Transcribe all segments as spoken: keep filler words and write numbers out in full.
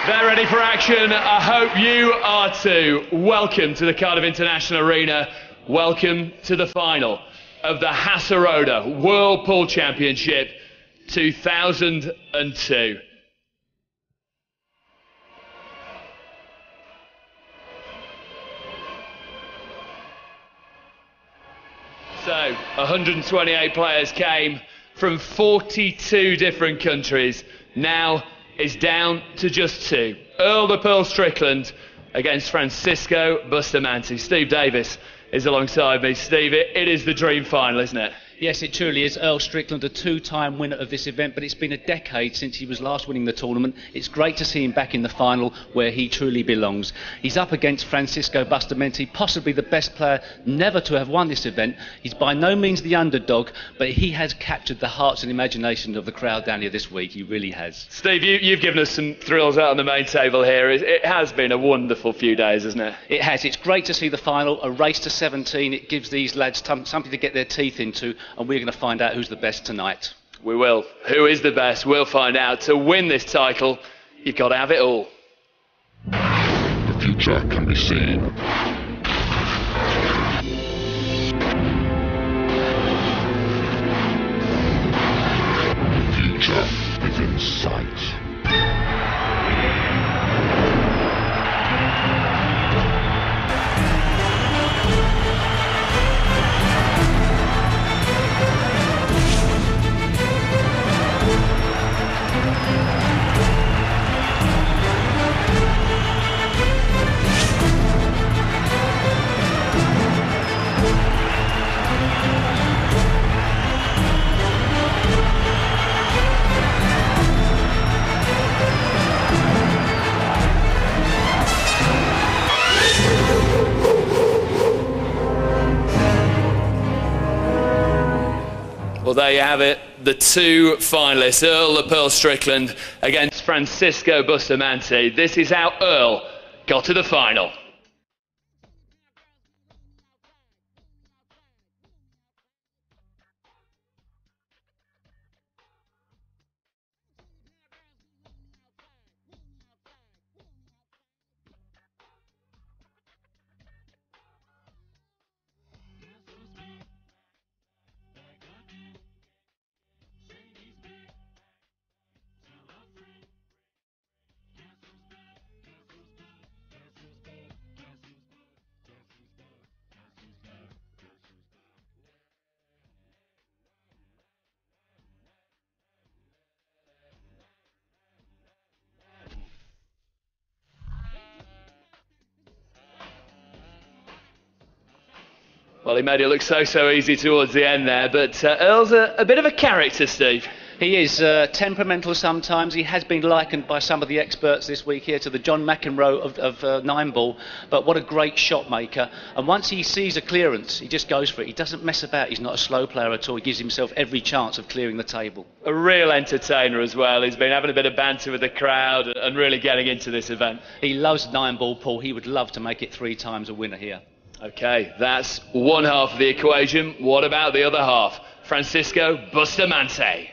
They're ready for action. I hope you are too. Welcome to the Cardiff International Arena. Welcome to the final of the Hasseröder World Pool Championship two thousand two. So, one hundred twenty-eight players came from forty-two different countries. Now is down to just two. Earl the Pearl Strickland against Francisco Bustamante. Steve Davis is alongside me. Steve, it, it is the dream final, isn't it? Yes, it truly is. Earl Strickland, a two-time winner of this event, but it's been a decade since he was last winning the tournament. It's great to see him back in the final where he truly belongs. He's up against Francisco Bustamante, possibly the best player never to have won this event. He's by no means the underdog, but he has captured the hearts and imagination of the crowd down here this week. He really has. Steve, you, you've given us some thrills out on the main table here. It, it has been a wonderful few days, hasn't it? It has. It's great to see the final, a race to seventeen. It gives these lads t- something to get their teeth into, and we're going to find out who's the best tonight. We will. Who is the best? We'll find out. To win this title, you've got to have it all. The future can be seen. The future is in sight. Well, there you have it. The two finalists, Earl the Pearl Strickland against Francisco Bustamante. This is how Earl got to the final. Well, he made it look so, so easy towards the end there, but uh, Earl's a, a bit of a character, Steve. He is uh, temperamental sometimes. He has been likened by some of the experts this week here to the John McEnroe of, of uh, nine ball, but what a great shot maker. And once he sees a clearance, he just goes for it. He doesn't mess about. He's not a slow player at all. He gives himself every chance of clearing the table. A real entertainer as well. He's been having a bit of banter with the crowd and really getting into this event. He loves nine ball, Paul. He would love to make it three times a winner here. Okay, that's one half of the equation. What about the other half? Francisco Bustamante.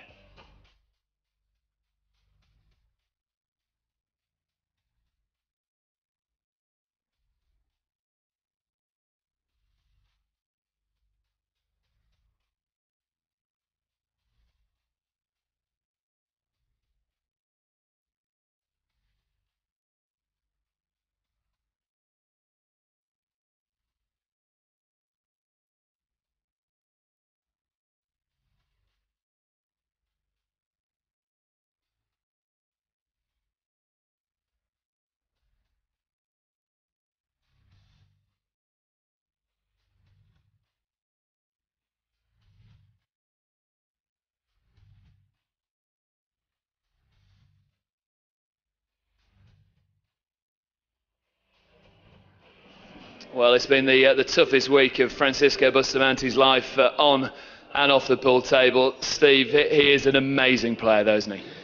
Well, it's been the, uh, the toughest week of Francisco Bustamante's life uh, on and off the pool table. Steve, he is an amazing player, though, isn't he?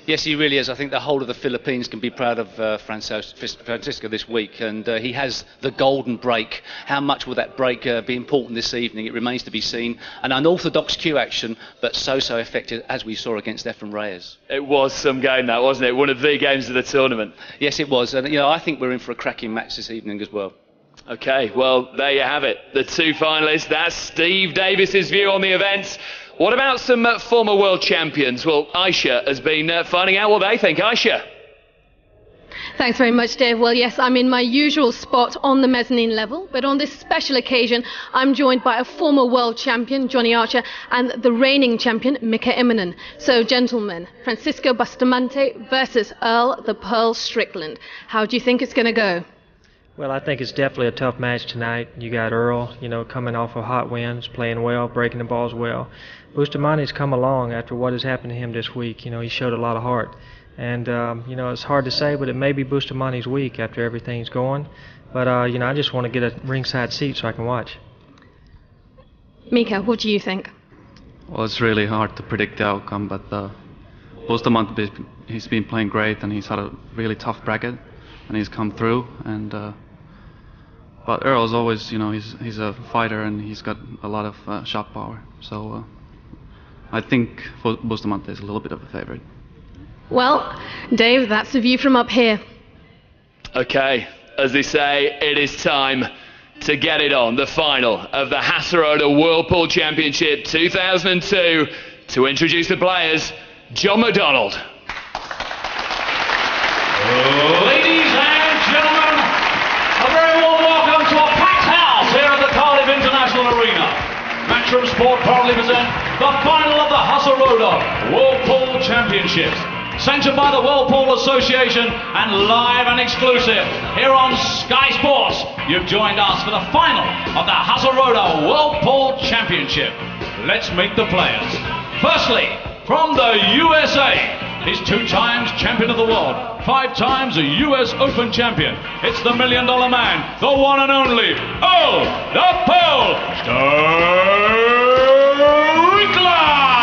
Yes, he really is. I think the whole of the Philippines can be proud of uh, Francisco this week, and uh, he has the golden break. How much will that break uh, be important this evening? It remains to be seen. An unorthodox cue action, but so, so effective, as we saw against Efren Reyes. It was some game, that, wasn't it? One of the games of the tournament. Yes, it was. And, you know, I think we're in for a cracking match this evening as well. OK, well, there you have it. The two finalists. That's Steve Davis's view on the events. What about some uh, former world champions? Well, Aisha has been uh, finding out what they think. Aisha. Thanks very much, Dave. Well, yes, I'm in my usual spot on the mezzanine level, but on this special occasion, I'm joined by a former world champion, Johnny Archer, and the reigning champion, Mika Immonen. So, gentlemen, Francisco Bustamante versus Earl the Pearl Strickland. How do you think it's going to go? Well, I think it's definitely a tough match tonight. You got Earl, you know, coming off of hot wins, playing well, breaking the balls well. Bustamante's come along after what has happened to him this week. You know, he showed a lot of heart. And, um, you know, it's hard to say, but it may be Bustamante's week after everything's going. But, uh, you know, I just want to get a ringside seat so I can watch. Mika, what do you think? Well, it's really hard to predict the outcome, but uh, Bustamante, he's been playing great, and he's had a really tough bracket, and he's come through. And uh, but Earl's always, you know, he's he's a fighter, and he's got a lot of uh, shot power. So uh, I think Bustamante is a little bit of a favorite. Well, Dave, that's the view from up here. OK, as they say, it is time to get it on. The final of the Hasseröder Whirlpool Championship two thousand two. To introduce the players, John McDonald. Ladies and gentlemen, a very warm welcome to a packed house here at the Cardiff International Arena. Matchroom Sport proudly present the final of the Hasseröder Whirlpool Championships. Sanctioned by the Whirlpool Association and live and exclusive here on Sky Sports. You've joined us for the final of the Hasseröder Whirlpool Championship. Let's meet the players. Firstly, from the U S A, he's two times champion of the world, five times a U S Open champion. It's the Million Dollar Man, the one and only Earl the Pearl Strickland.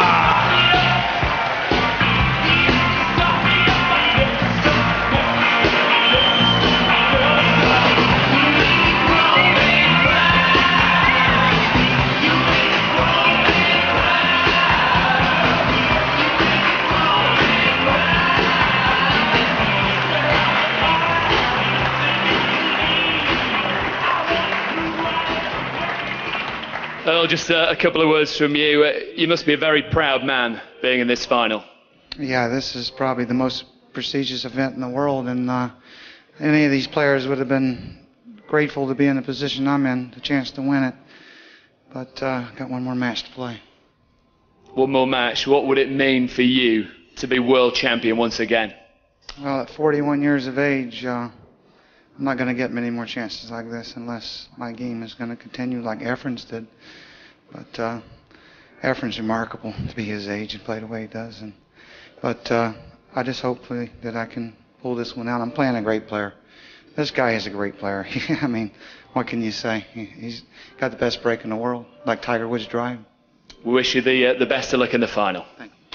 Earl, just uh, a couple of words from you. Uh, you must be a very proud man being in this final. Yeah, this is probably the most prestigious event in the world, and uh, any of these players would have been grateful to be in the position I'm in, the chance to win it. But uh, got one more match to play. One more match. What would it mean for you to be world champion once again? Well, at forty-one years of age, uh, I'm not going to get many more chances like this unless my game is going to continue like Efren's did. But uh, Efren's remarkable to be his age and play the way he does. And but uh, I just hopefully that I can pull this one out. I'm playing a great player. This guy is a great player. I mean, what can you say? He's got the best break in the world, like Tiger Woods' drive. We wish you the uh, the best of luck in the final. Thank you.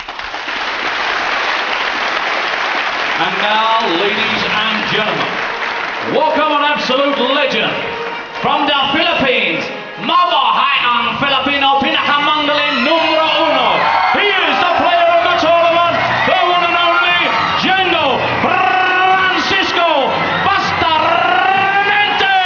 And now, ladies and gentlemen, welcome an absolute legend from the Philippines, Mabuhay ang Filipino Pinakamangaling Numero Uno. He is the player of the tournament, the one and only Django Francisco Bustamante.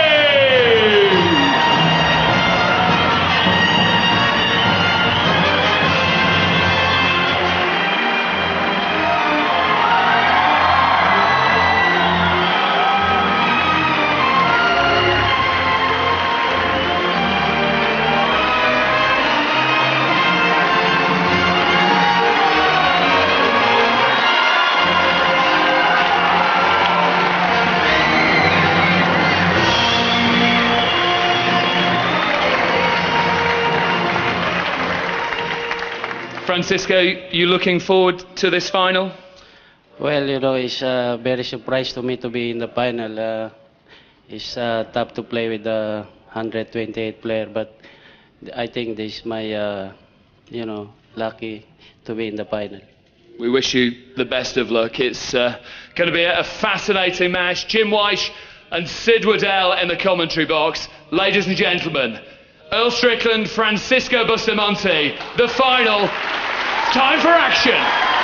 Francisco, you looking forward to this final? Well, you know, it's a uh, very surprise to me to be in the final. Uh, it's uh, tough to play with the one hundred twenty-eight player, but I think this is my, uh, you know, lucky to be in the final. we wish you the best of luck. It's uh, going to be a fascinating match. Jim Weish and Sid Waddell in the commentary box. Ladies and gentlemen, Earl Strickland, Francisco Bustamante, the final. Time for action.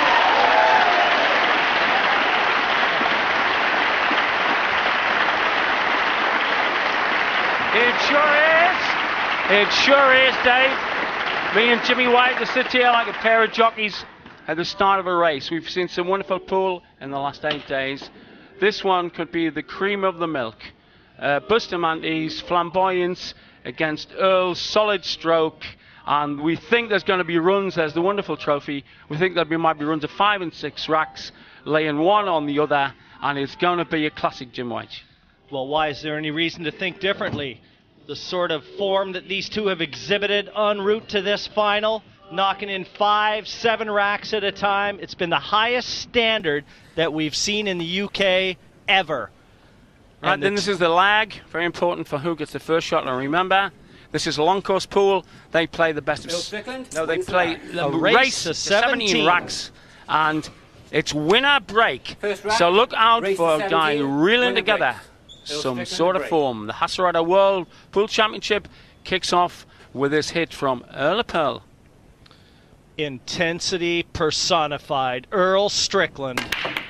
It sure is. It sure is, Dave. Me and Jimmy White to sit here like a pair of jockeys at the start of a race. We've seen some wonderful pool in the last eight days. This one could be the cream of the milk. Uh, Bustamante's flamboyance against Earl's solid stroke. And we think there's going to be runs. There's the wonderful trophy. We think there might be runs of five and six racks, laying one on the other. And it's going to be a classic Jim White. Well, why is there any reason to think differently? The sort of form that these two have exhibited en route to this final, knocking in five, seven racks at a time. It's been the highest standard that we've seen in the U K ever. Right, and then this is the lag, very important for who gets the first shot. And remember, this is a long course pool. They play the best of... Strickland? No, they play the a race, race to seventeen. seventeen racks. And it's winner break. So look out for a guy reeling together some sort of form. The Hasserada World Pool Championship kicks off with this hit from Earl of Pearl. Intensity personified. Earl Strickland.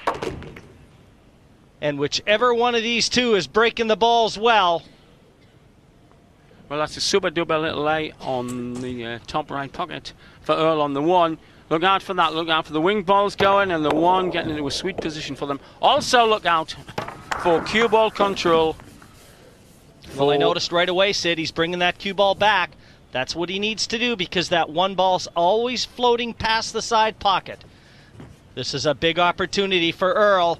And whichever one of these two is breaking the balls well. Well, that's a super duper little lay on the uh, top right pocket for Earl on the one. Look out for that. Look out for the wing balls going and the one getting into a sweet position for them. Also look out for cue ball control. Well, I noticed right away, Sid, he's bringing that cue ball back. That's what he needs to do because that one ball's always floating past the side pocket. This is a big opportunity for Earl.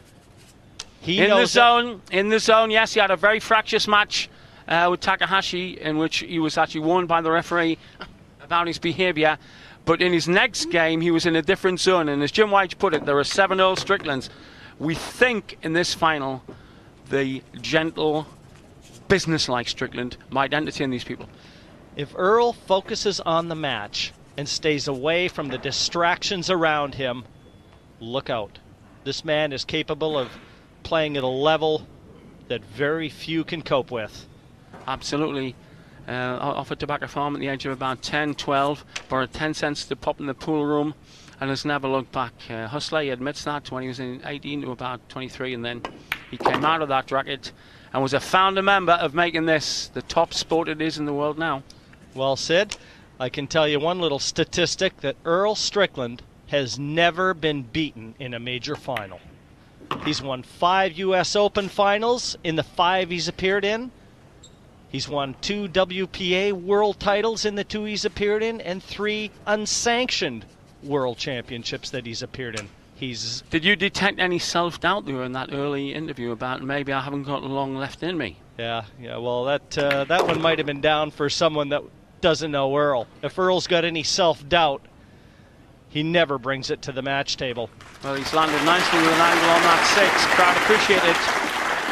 He in knows the zone, in the zone, yes, he had a very fractious match uh, with Takahashi in which he was actually warned by the referee about his behaviour. But in his next game, he was in a different zone. And as Jim White put it, there are seven Earl Stricklands. We think in this final, the gentle, business-like Strickland might entertain these people. If Earl focuses on the match and stays away from the distractions around him, look out. This man is capable of playing at a level that very few can cope with. Absolutely. Uh, offered tobacco farm at the age of about ten, twelve, borrowed ten cents to pop in the pool room, and has never looked back. Uh, Hustler, he admits that when he was in eighteen to about twenty-three, and then he came out of that racket and was a founder member of making this the top sport it is in the world now. Well, Sid, I can tell you one little statistic, that Earl Strickland has never been beaten in a major final. He's won five U S Open finals in the five he's appeared in. He's won two W P A world titles in the two he's appeared in, and three unsanctioned world championships that he's appeared in. He's. Did you detect any self-doubt there in that early interview about maybe I haven't got long left in me? Yeah, yeah. Well, that uh, that one might have been down for someone that doesn't know Earl. If Earl's got any self-doubt, he never brings it to the match table. Well, he's landed nicely with an angle on that six. Crowd appreciate it.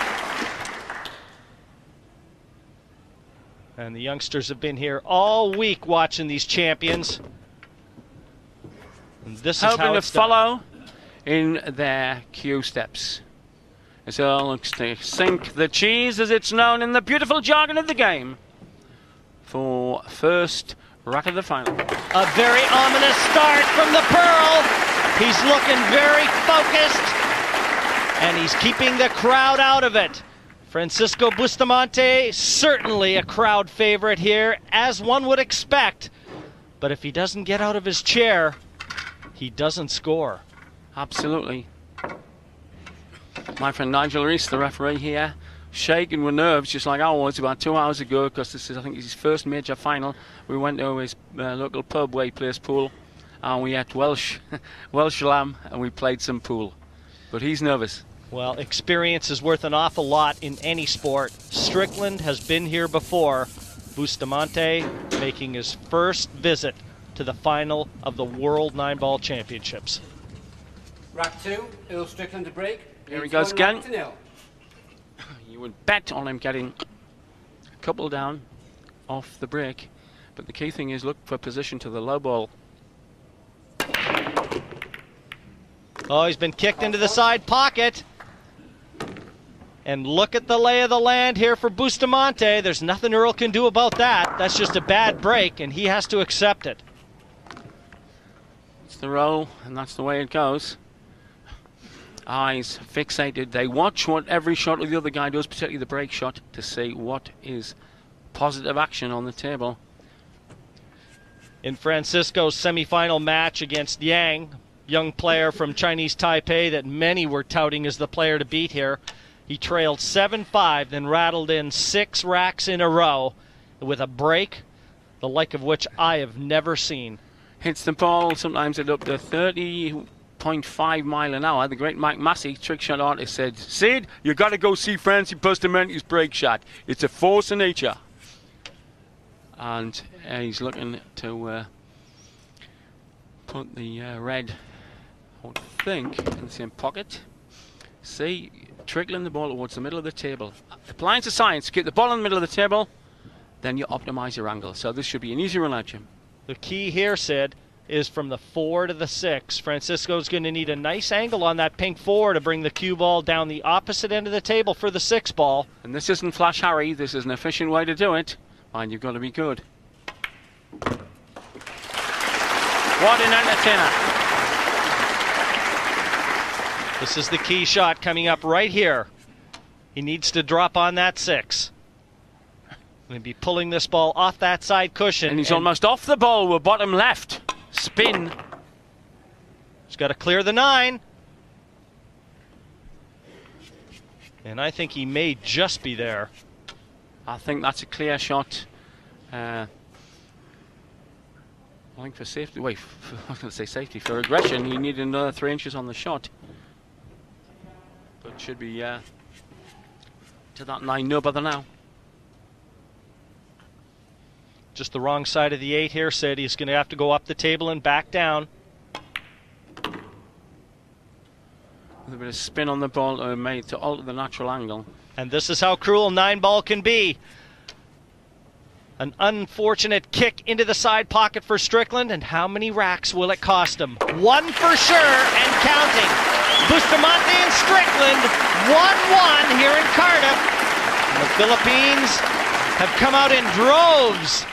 And the youngsters have been here all week watching these champions. And this is hoping how to it's follow in their cue steps. As Earl looks to sink the cheese, as it's known in the beautiful jargon of the game, for first rack of the final. A very ominous start from the Pearl. He's looking very focused, and he's keeping the crowd out of it. Francisco Bustamante, certainly a crowd favorite here, as one would expect. But if he doesn't get out of his chair, he doesn't score. Absolutely. My friend Nigel Reese, the referee here, shaking with nerves, just like I was about two hours ago, because this is, I think, his first major final. We went to his uh, local pub where he plays pool, and we ate Welsh, Welsh lamb, and we played some pool. But he's nervous. Well, experience is worth an awful lot in any sport. Strickland has been here before. Bustamante making his first visit to the final of the World Nine Ball Championships. Rack two, Earl Strickland to break. Here he goes again. You would bet on him getting a couple down off the break, but the key thing is look for position to the low ball. Oh, he's been kicked into the side pocket. And look at the lay of the land here for Bustamante. There's nothing Earl can do about that. That's just a bad break, and he has to accept it. It's the roll, and that's the way it goes. Eyes fixated. They watch what every shot of the other guy does, particularly the break shot, to see what is positive action on the table. In Francisco's semifinal match against Yang, young player from Chinese Taipei that many were touting as the player to beat here, he trailed seven five, then rattled in six racks in a row with a break, the like of which I have never seen. Hits the ball sometimes at up to thirty point five mile an hour. The great Mike Massey, trick shot artist, said, Sid, you got to go see Francis Bustamante's break shot. It's a force of nature. And uh, he's looking to uh, put the uh, red, I would think, in the same pocket. See, trickling the ball towards the middle of the table. Applying to science, get the ball in the middle of the table, then you optimize your angle. So this should be an easy run out, Jim. The key here, Sid, is from the four to the six. Francisco's going to need a nice angle on that pink four to bring the cue ball down the opposite end of the table for the six ball. And this isn't Flash Harry. This is an efficient way to do it. And you've got to be good. What an entertainer. This is the key shot coming up right here. He needs to drop on that six. Going to be pulling this ball off that side cushion. And he's and almost off the ball with bottom left. Spin. He's got to clear the nine. And I think he may just be there. I think that's a clear shot. Uh, I think for safety, wait, for, I was going to say safety, for aggression, he needed another three inches on the shot. But it should be uh, to that nine, no bother now. Just the wrong side of the eight here, Sid. He's going to have to go up the table and back down. With a bit of spin on the ball uh, made to alter the natural angle. And this is how cruel nine ball can be. An unfortunate kick into the side pocket for Strickland, and how many racks will it cost him? One for sure, and counting. Bustamante and Strickland, one one here in Cardiff. And the Philippines have come out in droves.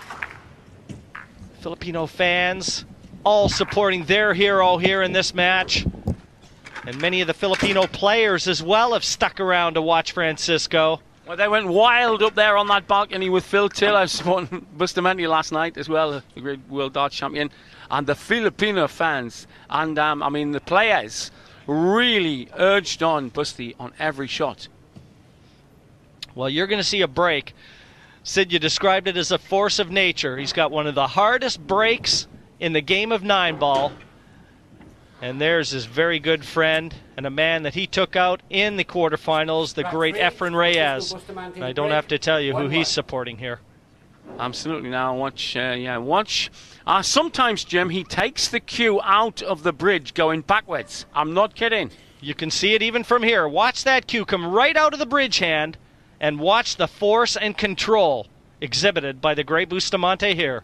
Filipino fans all supporting their hero here in this match. And many of the Filipino players as well have stuck around to watch Francisco. Well, they went wild up there on that balcony with Phil Taylor supporting Bustamante last night as well, the great world darts champion. And the Filipino fans and, um, I mean, the players really urged on Busty on every shot. Well, you're going to see a break. Sid, you described it as a force of nature. He's got one of the hardest breaks in the game of nine ball. And there's his very good friend and a man that he took out in the quarterfinals, the great Efren Reyes. I don't have to tell you who he's supporting here. Absolutely. Now watch, uh, yeah, watch. Uh, sometimes, Jim, he takes the cue out of the bridge going backwards. I'm not kidding. You can see it even from here. Watch that cue come right out of the bridge hand, and watch the force and control exhibited by the great Bustamante here.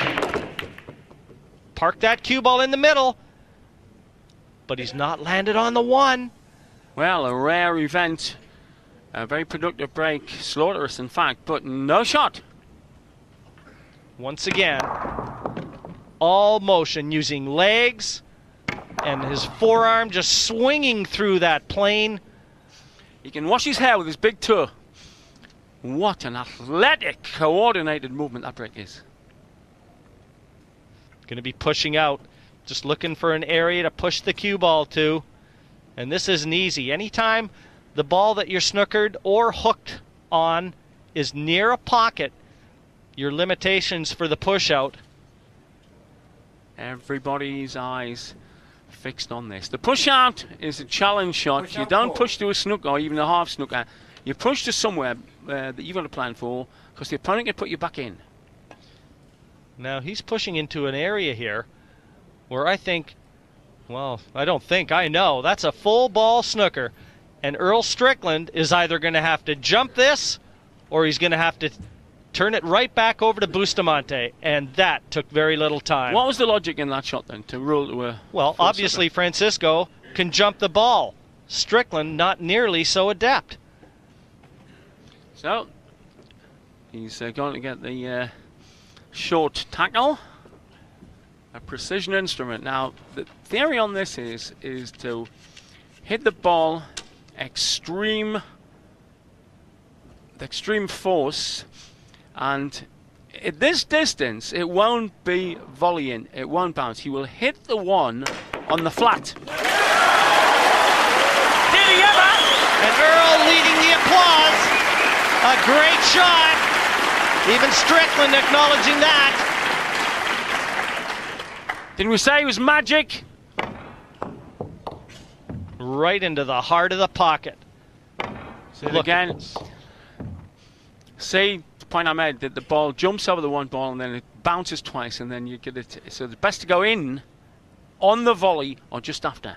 Park that cue ball in the middle. But he's not landed on the one. Well, a rare event. A very productive break. Slaughterous, in fact, but no shot. Once again, all motion using legs and his forearm just swinging through that plane. He can wash his hair with his big toe. What an athletic, coordinated movement that break is. Going to be pushing out. Just looking for an area to push the cue ball to. And this isn't easy. Anytime the ball that you're snookered or hooked on is near a pocket, your limitations for the push out. Everybody's eyes fixed on this. The push out is a challenge shot. Push you don't four. push to a snooker or even a half snooker. You push to somewhere uh, that you've got a plan for, because the opponent can put you back in. Now he's pushing into an area here where I think, well, I don't think, I know, that's a full ball snooker. And Earl Strickland is either going to have to jump this or he's going to have to turn it right back over to Bustamante, and that took very little time. What was the logic in that shot then, to rule to a... Well, obviously setter? Francisco can jump the ball. Strickland not nearly so adept. So, he's uh, going to get the uh, short tackle. A precision instrument. Now, the theory on this is is to hit the ball extreme, extreme force, and at this distance, it won't be volleying. It won't bounce. He will hit the one on the flat. Did he ever? And Earl leading the applause. A great shot. Even Strickland acknowledging that. Didn't we say it was magic? Right into the heart of the pocket. So again, say the point I made that the ball jumps over the one ball and then it bounces twice, and then you get it. So it's best to go in on the volley or just after.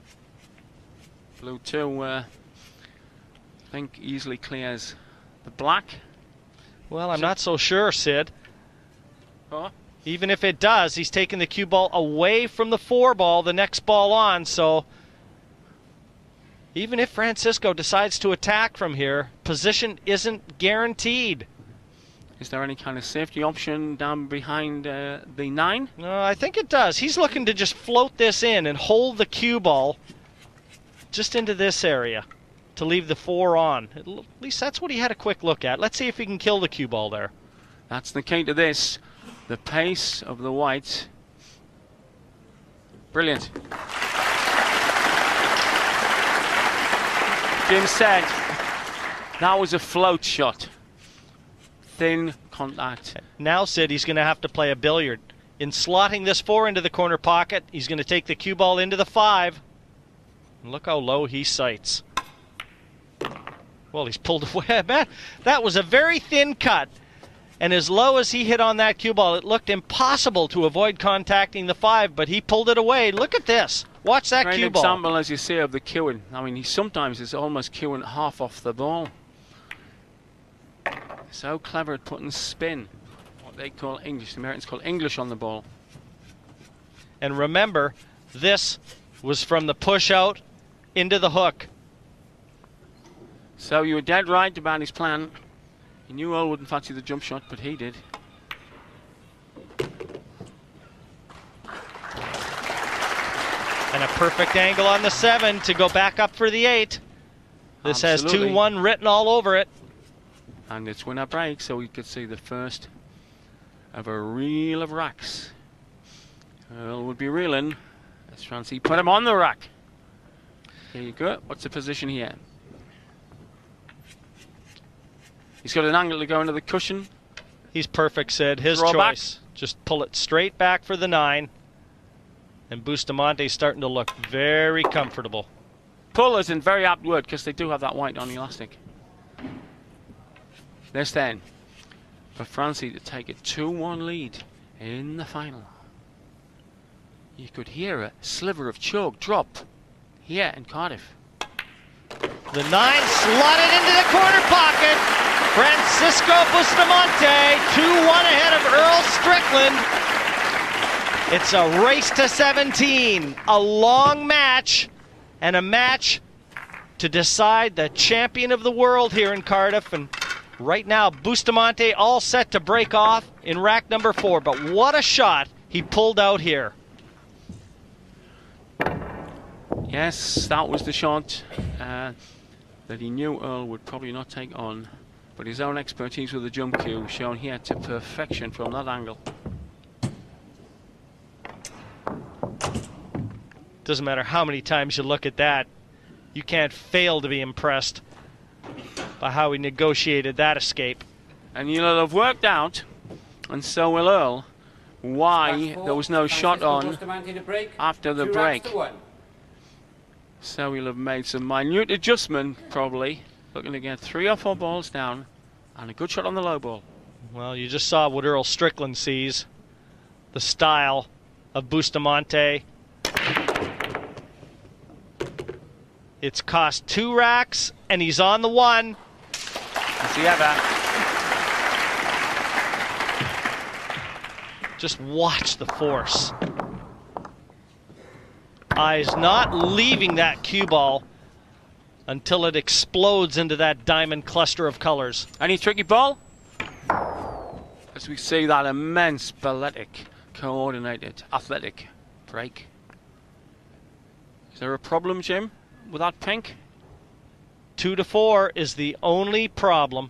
Blue two, uh, I think, easily clears the black. Well, I'm so not so sure, Sid. Oh. Even if it does, he's taking the cue ball away from the four ball, the next ball on, so even if Francisco decides to attack from here, position isn't guaranteed. Is there any kind of safety option down behind uh, the nine? No, I think it does. He's looking to just float this in and hold the cue ball just into this area to leave the four on. At least that's what he had a quick look at. Let's see if he can kill the cue ball there. That's the key to this. The pace of the white. Brilliant. Jim said that was a float shot. Thin contact. Now, Sid, he's going to have to play a billiard. In slotting this four into the corner pocket, he's going to take the cue ball into the five. And look how low he sights. Well, he's pulled away. Man, that was a very thin cut. And as low as he hit on that cue ball, it looked impossible to avoid contacting the five, but he pulled it away. Look at this. Watch that Great cue ball. example, as you see, of the cueing. I mean, he sometimes is almost cueing half off the ball. So clever at putting spin, what they call English. The Americans call English on the ball. And remember, this was from the push out into the hook. So you were dead right about his plan. He knew Earl wouldn't fancy the jump shot, but he did. And a perfect angle on the seven to go back up for the eight. This Absolutely. has two one written all over it. And it's winner break, so we could see the first of a reel of racks. Earl would be reeling as Francie put him on the rack. Here you go. What's the position here? He's got an angle to go into the cushion. He's perfect, Sid. His Draw choice. Back. Just pull it straight back for the nine. And Bustamante's starting to look very comfortable. Pull isn't very apt word because they do have that white on elastic. This then for Francie to take a two one lead in the final. You could hear a sliver of chalk drop here in Cardiff. The nine slotted into the corner pocket. Francisco Bustamante, two one ahead of Earl Strickland. It's a race to seventeen, a long match, and a match to decide the champion of the world here in Cardiff. And right now, Bustamante all set to break off in rack number four. But what a shot he pulled out here. Yes, that was the shot uh, that he knew Earl would probably not take on. But his own expertise with the jump cue shown here to perfection from that angle. Doesn't matter how many times you look at that, you can't fail to be impressed by how he negotiated that escape. And you'll have worked out, and so will Earl, why there was no shot on after the break. So he'll have made some minute adjustment, probably, looking to get three or four balls down and a good shot on the low ball. Well, you just saw what Earl Strickland sees. The style of Bustamante. It's cost two racks, and he's on the one. Has he ever? Just watch the force. Eyes not leaving that cue ball until it explodes into that diamond cluster of colors. Any tricky ball? As we see that immense balletic, coordinated, athletic break. Is there a problem, Jim, with that pink? Two to four is the only problem.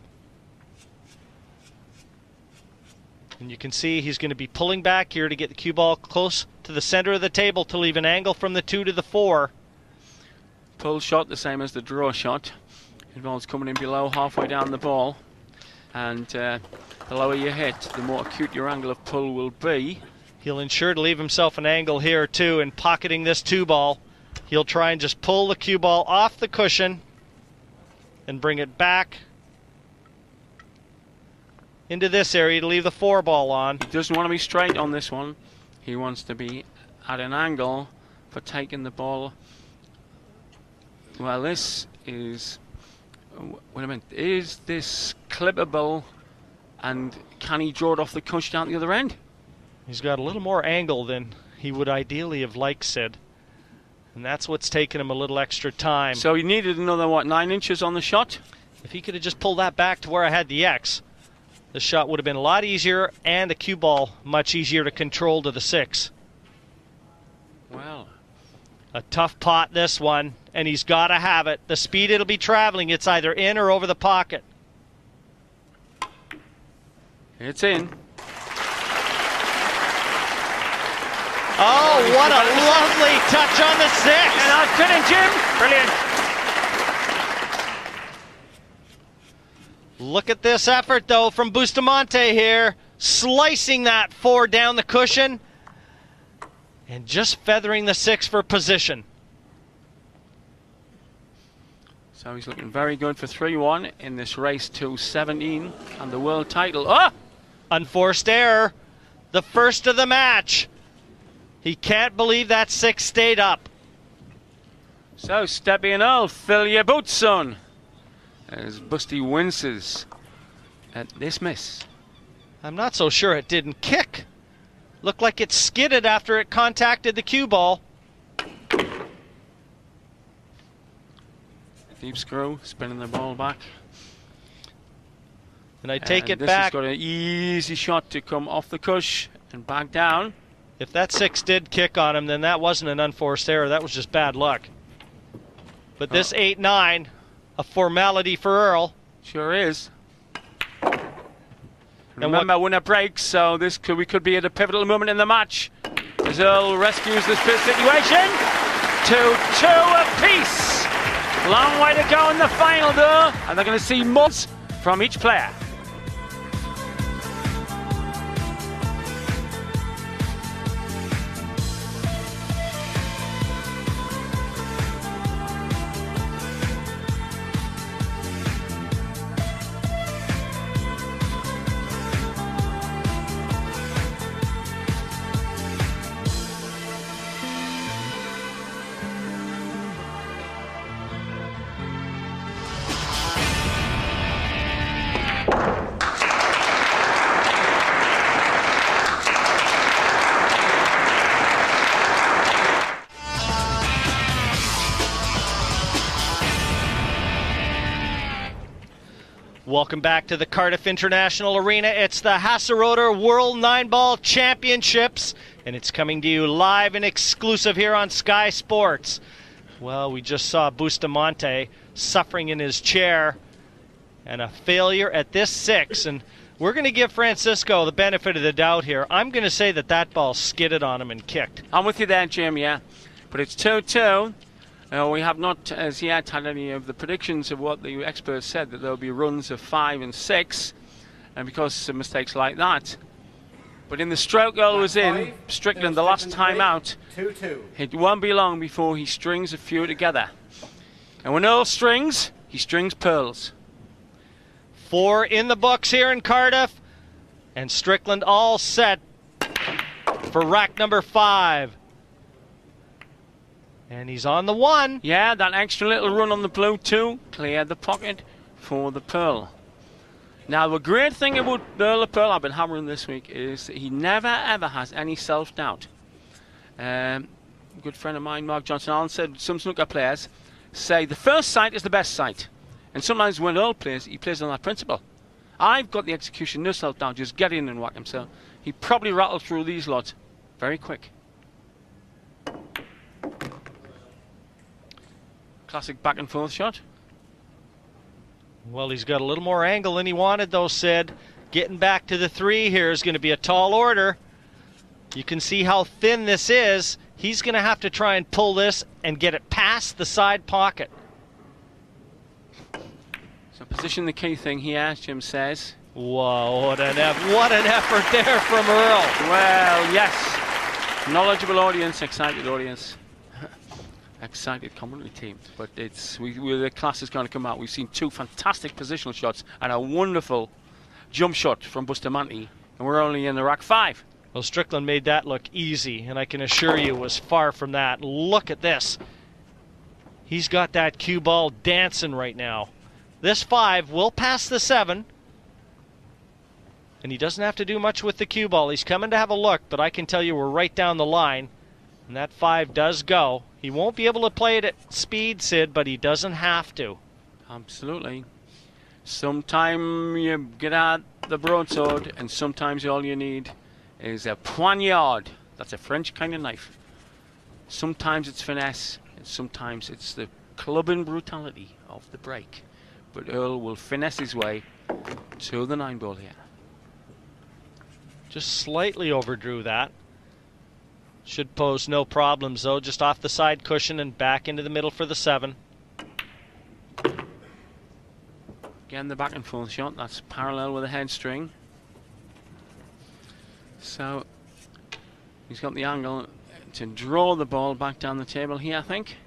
And you can see he's going to be pulling back here to get the cue ball close to the center of the table to leave an angle from the two to the four. Pull shot, the same as the draw shot. Involves coming in below halfway down the ball. And uh, the lower you hit, the more acute your angle of pull will be. He'll ensure to leave himself an angle here too in pocketing this two ball. He'll try and just pull the cue ball off the cushion and bring it back into this area to leave the four ball on. He doesn't want to be straight on this one. He wants to be at an angle for taking the ball. Well, this is... Wait a minute. Is this clippable, and can he draw it off the cushion out the other end? He's got a little more angle than he would ideally have liked, Sid. And that's what's taken him a little extra time. So he needed another, what, nine inches on the shot? If he could have just pulled that back to where I had the X, the shot would have been a lot easier and the cue ball much easier to control to the six. Well. A tough pot, this one, and he's got to have it. The speed it'll be traveling, it's either in or over the pocket. It's in. Oh, what a lovely touch on the six. And that's good, Jim. Brilliant. Look at this effort, though, from Bustamante here. Slicing that four down the cushion and just feathering the six for position. So he's looking very good for three one in this race to seventeen and the world title. Oh! Unforced error. The first of the match. He can't believe that six stayed up. So, Steppy and Earl, fill your boots, son. As Busty winces at this miss. I'm not so sure it didn't kick. Looked like it skidded after it contacted the cue ball. Deep screw, spinning the ball back. And I take and it this back. This has got an easy shot to come off the cush and back down. If that six did kick on him, then that wasn't an unforced error. That was just bad luck. But this oh. eight nine, a formality for Earl. Sure is. Remember, winner breaks, so this could, we could be at a pivotal moment in the match as Earl rescues this situation. two two apiece. Long way to go in the final, though, and they're going to see more from each player. Welcome back to the Cardiff International Arena. It's the Hasse-Roeder World Nine Ball Championships, and it's coming to you live and exclusive here on Sky Sports. Well, we just saw Bustamante suffering in his chair and a failure at this six, and we're going to give Francisco the benefit of the doubt here. I'm going to say that that ball skidded on him and kicked. I'm with you there, Jim, yeah. But it's two two. Uh, we have not as yet had any of the predictions of what the experts said, that there will be runs of five and six, and because of mistakes like that. But in the stroke Earl was in, Strickland, the last time out, it won't be long before he strings a few together. And when Earl strings, he strings pearls. Four in the books here in Cardiff, and Strickland all set for rack number five. And he's on the one. Yeah, that extra little run on the blue too cleared the pocket for the pearl. Now, the great thing about Earl of Pearl I've been hammering this week is that he never ever has any self-doubt. Um, a good friend of mine, Mark Johnson Allen, said some snooker players say the first sight is the best sight. And sometimes when Earl plays, he plays on that principle. I've got the execution, no self-doubt, just get in and whack him. So he probably rattled through these lots very quick. Classic back and forth shot. Well, he's got a little more angle than he wanted, though, Sid. Getting back to the three here is going to be a tall order. You can see how thin this is. He's going to have to try and pull this and get it past the side pocket. So position the key thing here, Jim says. Whoa, what an, eff what an effort there from Earl. Well, yes. Knowledgeable audience, excited audience. Excited commentary team, but it's we, we, the class is going to come out. We've seen two fantastic positional shots and a wonderful jump shot from Bustamante, and we're only in the rack five. Well, Strickland made that look easy, and I can assure you it was far from that. Look at this. He's got that cue ball dancing right now. This five will pass the seven, and he doesn't have to do much with the cue ball. He's coming to have a look, but I can tell you we're right down the line, and that five does go. He won't be able to play it at speed, Sid, but he doesn't have to. Absolutely. Sometimes you get out the broadsword, and sometimes all you need is a poignard. That's a French kind of knife. Sometimes it's finesse, and sometimes it's the clubbing brutality of the break. But Earl will finesse his way to the nine ball here. Just slightly overdrew that. Should pose no problems, though. Just off the side cushion and back into the middle for the seven. Again, the back and forth shot. That's parallel with the head string. So he's got the angle to draw the ball back down the table here, I think.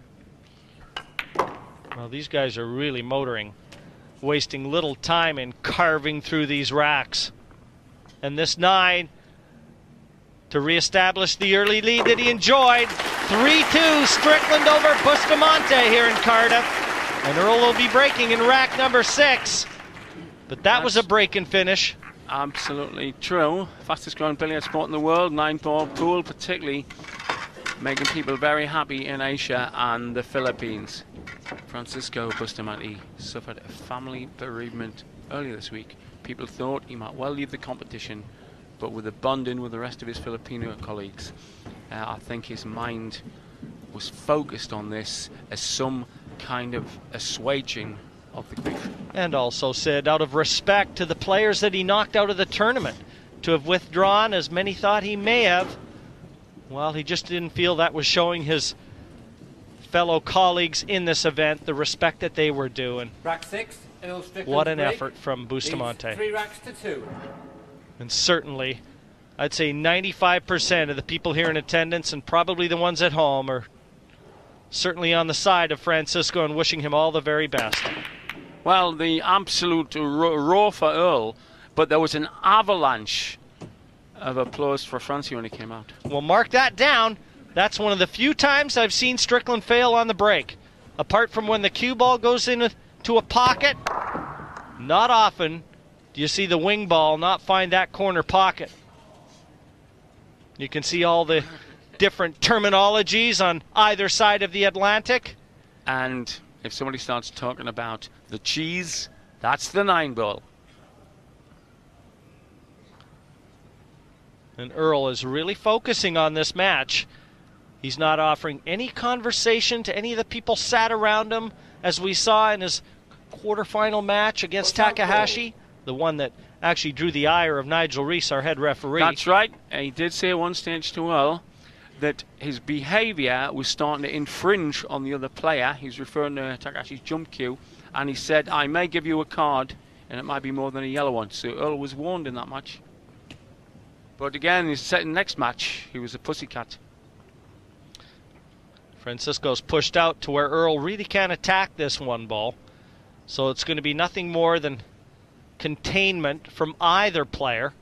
Well, these guys are really motoring, wasting little time in carving through these racks. And this nine, to reestablish the early lead that he enjoyed. three two, Strickland over Bustamante here in Cardiff. And Earl will be breaking in rack number six. But that That's was a break and finish. Absolutely true. Fastest growing billiard sport in the world, nine ball pool, particularly making people very happy in Asia and the Philippines. Francisco Bustamante suffered a family bereavement earlier this week. People thought he might well leave the competition, but with the bonding with the rest of his Filipino colleagues, uh, I think his mind was focused on this as some kind of assuaging of the grief. And also said, out of respect to the players that he knocked out of the tournament, to have withdrawn as many thought he may have, well, he just didn't feel that was showing his fellow colleagues in this event the respect that they were doing. Rack six, Earl Strickland. What an break. effort from Bustamante. Three racks to two. And certainly, I'd say ninety-five percent of the people here in attendance, and probably the ones at home, are certainly on the side of Francisco and wishing him all the very best. Well, the absolute roar for Earl, but there was an avalanche of applause for Francie when he came out. Well, mark that down. That's one of the few times I've seen Strickland fail on the break. Apart from when the cue ball goes into a pocket, not often do you see the wing ball not find that corner pocket. You can see all the different terminologies on either side of the Atlantic. And if somebody starts talking about the cheese, that's the nine ball. And Earl is really focusing on this match. He's not offering any conversation to any of the people sat around him, as we saw in his quarterfinal match against Takahashi, the one that actually drew the ire of Nigel Reese, our head referee. That's right. And he did say at one stage to Earl that his behavior was starting to infringe on the other player. He's referring to Takahashi's jump cue, and he said, I may give you a card, and it might be more than a yellow one. So Earl was warned in that match. But again, his second next match, he was a pussycat. Francisco's pushed out to where Earl really can't attack this one ball. So it's going to be nothing more than containment from either player.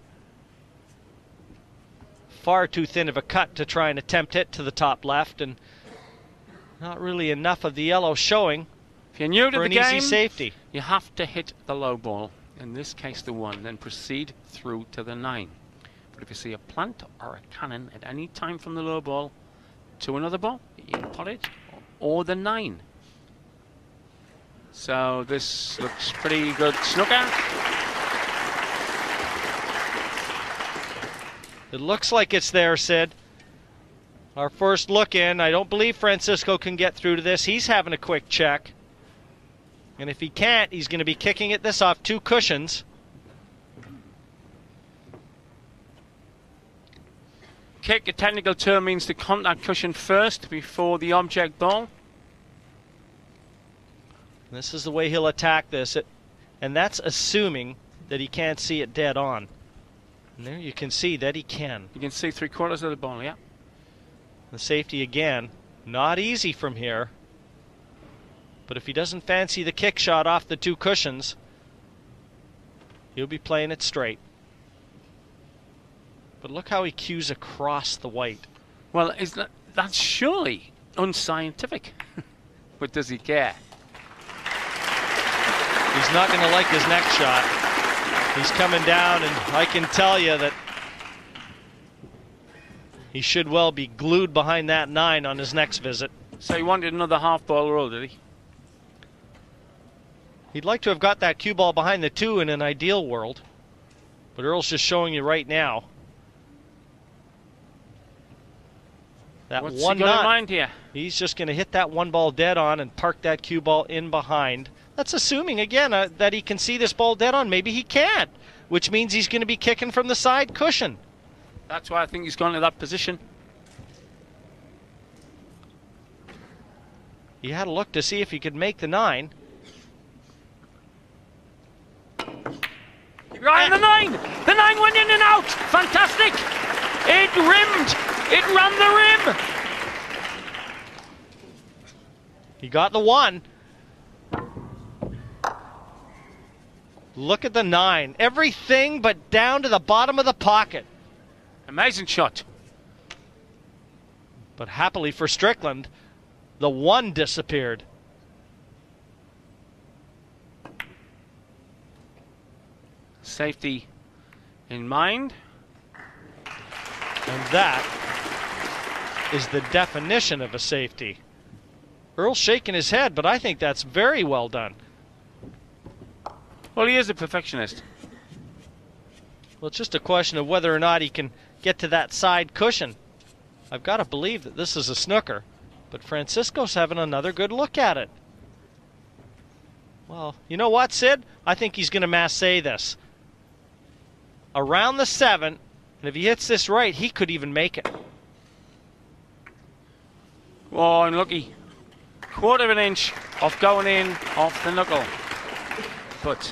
Far too thin of a cut to try and attempt it to the top left, and not really enough of the yellow showing if you're new to for the an game, easy safety. You have to hit the low ball. in this case the one, then proceed through to the nine. But if you see a plant or a cannon at any time from the low ball to another ball, you can pot it, or the nine. So this looks pretty good snooker. It looks like it's there, Sid. Our first look in. I don't believe Francisco can get through to this. He's having a quick check. And if he can't, he's going to be kicking it this off two cushions. Kick, a technical term, means to contact cushion first before the object ball. This is the way he'll attack this. It, and that's assuming that he can't see it dead on. And there you can see that he can. You can see three quarters of the ball, yeah. The safety again, not easy from here. But if he doesn't fancy the kick shot off the two cushions, he'll be playing it straight. But look how he cues across the white. Well, is that, that's surely unscientific. But does he care? He's not going to like his next shot. He's coming down, and I can tell you that he should well be glued behind that nine on his next visit. So he wanted another half ball roll, did he? He'd like to have got that cue ball behind the two in an ideal world. But Earl's just showing you right now. That What's one he got knot, in mind here? He's just going to hit that one ball dead on and park that cue ball in behind. That's assuming, again, uh, that he can see this ball dead on. Maybe he can't, which means he's going to be kicking from the side cushion. That's why I think he's gone to that position. He had a look to see if he could make the nine. Right in the nine! The nine went in and out! Fantastic! It rimmed! It ran the rim! He got the one. Look at the nine. Everything but down to the bottom of the pocket. Amazing shot. But happily for Strickland, the one disappeared. Safety in mind. And that is the definition of a safety. Earl's shaking his head, but I think that's very well done. Well, he is a perfectionist. Well, it's just a question of whether or not he can get to that side cushion. I've got to believe that this is a snooker, but Francisco's having another good look at it. Well, you know what, Sid? I think he's going to massé this. Around the seven, and if he hits this right, he could even make it. Oh, unlucky. Quarter of an inch off going in off the knuckle. But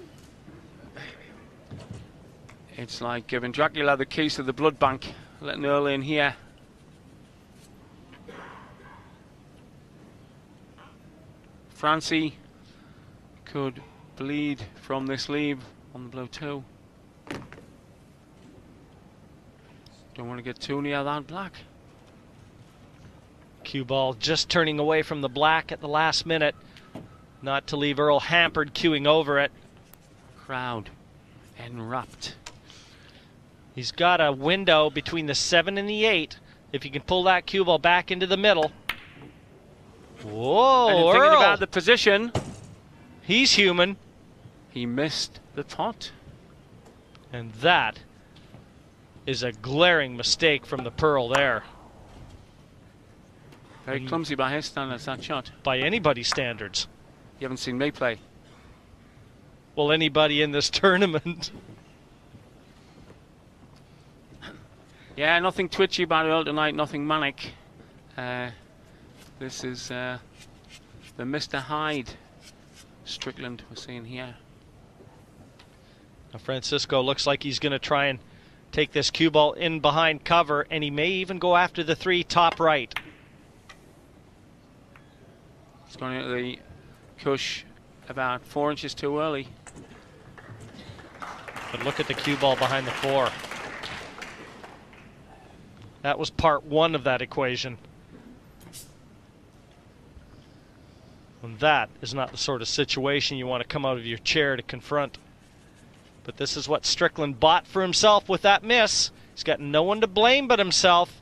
it's like giving Dracula the keys to the blood bank, letting Earl in here. Francie could bleed from this lead on the blow two. Don't want to get too near that black. Cue ball just turning away from the black at the last minute. Not to leave Earl hampered queuing over it. Crowd enwrapped. He's got a window between the seven and the eight. If he can pull that cue ball back into the middle. Whoa, and Earl! Thinking about the position. He's human. He missed the pot. And that is a glaring mistake from the Pearl there. Very clumsy by his standards, that shot. By anybody's standards. You haven't seen me play. Well, anybody in this tournament. Yeah, nothing twitchy about Earl tonight, nothing manic. Uh, this is uh, the Mister Hyde Strickland we're seeing here. Now Francisco looks like he's going to try and take this cue ball in behind cover, and he may even go after the three top right. It's going into the cush about four inches too early. But look at the cue ball behind the four. That was part one of that equation. And that is not the sort of situation you want to come out of your chair to confront. But this is what Strickland bought for himself with that miss. He's got no one to blame but himself.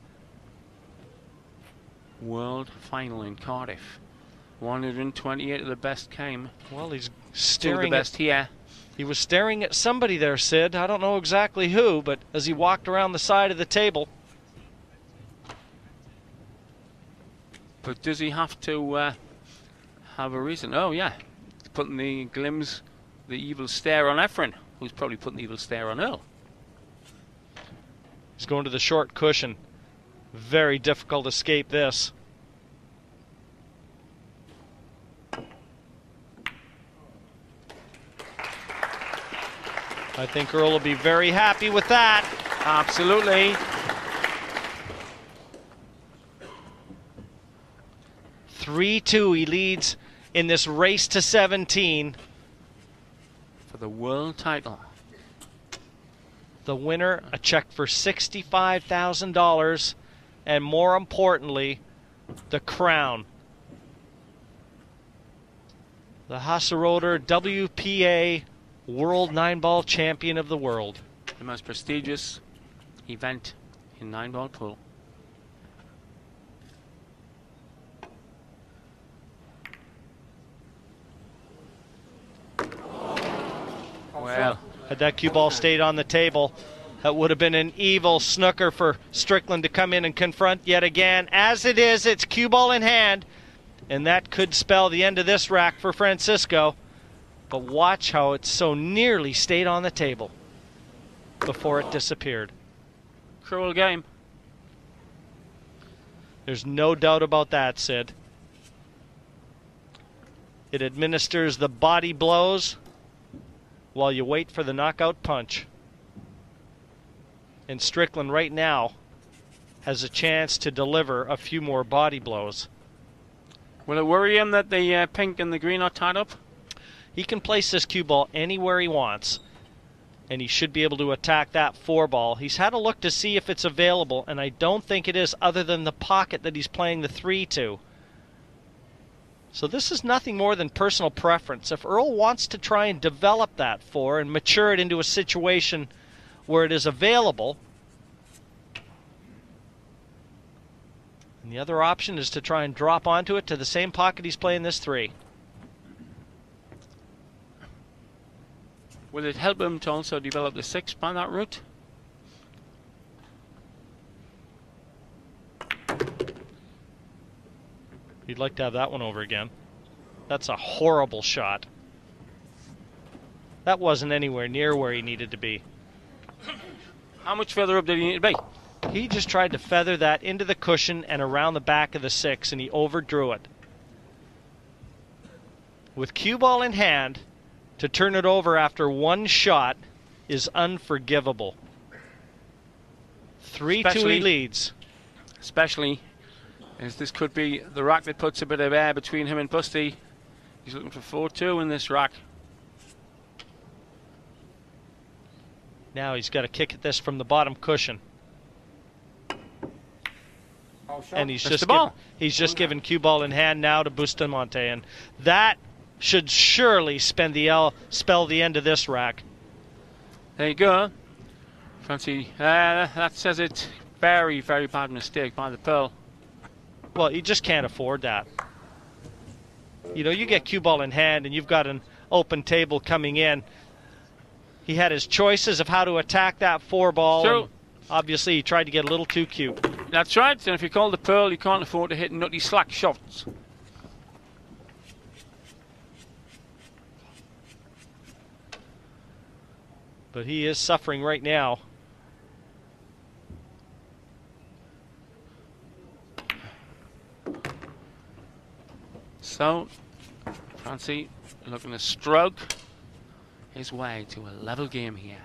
World final in Cardiff. one hundred twenty-eight of the best came. Well, he's Still staring the best at, here. He was staring at somebody there, Sid. I don't know exactly who, but as he walked around the side of the table. But does he have to uh, have a reason? Oh, yeah. He's putting the glims, the evil stare on Efren, who's probably putting the evil stare on Earl. He's going to the short cushion. Very difficult to escape this. I think Earl will be very happy with that. Absolutely. three two, he leads in this race to seventeen. For the world title. The winner, a check for sixty-five thousand dollars, and more importantly, the crown. The Hasseröder W P A World Nine Ball Champion of the World. The most prestigious event in nine ball pool. Well, had that cue ball stayed on the table, that would have been an evil snooker for Strickland to come in and confront yet again. As it is, it's cue ball in hand, and that could spell the end of this rack for Francisco. But watch how it so nearly stayed on the table before it disappeared. Cruel game. There's no doubt about that, Sid. It administers the body blows while you wait for the knockout punch. And Strickland right now has a chance to deliver a few more body blows. Will it worry him that the uh, pink and the green are tied up? He can place this cue ball anywhere he wants, and he should be able to attack that four ball. He's had a look to see if it's available, and I don't think it is, other than the pocket that he's playing the three to. So this is nothing more than personal preference. If Earl wants to try and develop that four and mature it into a situation where it is available, and the other option is to try and drop onto it to the same pocket he's playing this three. Will it help him to also develop the six by that route? He'd like to have that one over again. That's a horrible shot. That wasn't anywhere near where he needed to be. How much further up did he need to be? He just tried to feather that into the cushion and around the back of the six, and he overdrew it. With cue ball in hand, to turn it over after one shot is unforgivable. three two he leads. Especially as this could be the rack that puts a bit of air between him and Busty. He's looking for four two in this rack. Now he's got to kick at this from the bottom cushion. And he's just, give, he's just given cue ball in hand now to Bustamante, and that should surely spend the L, spell the end of this rack. There you go. Fancy, uh, that says it. Very, very bad mistake by the Pearl. Well, you just can't afford that. You know, you get cue ball in hand and you've got an open table coming in. He had his choices of how to attack that four ball. So, obviously, he tried to get a little too cute. That's right. And if you call the Pearl, you can't afford to hit nutty slack shots. But he is suffering right now. So, Francie looking to stroke his way to a level game here.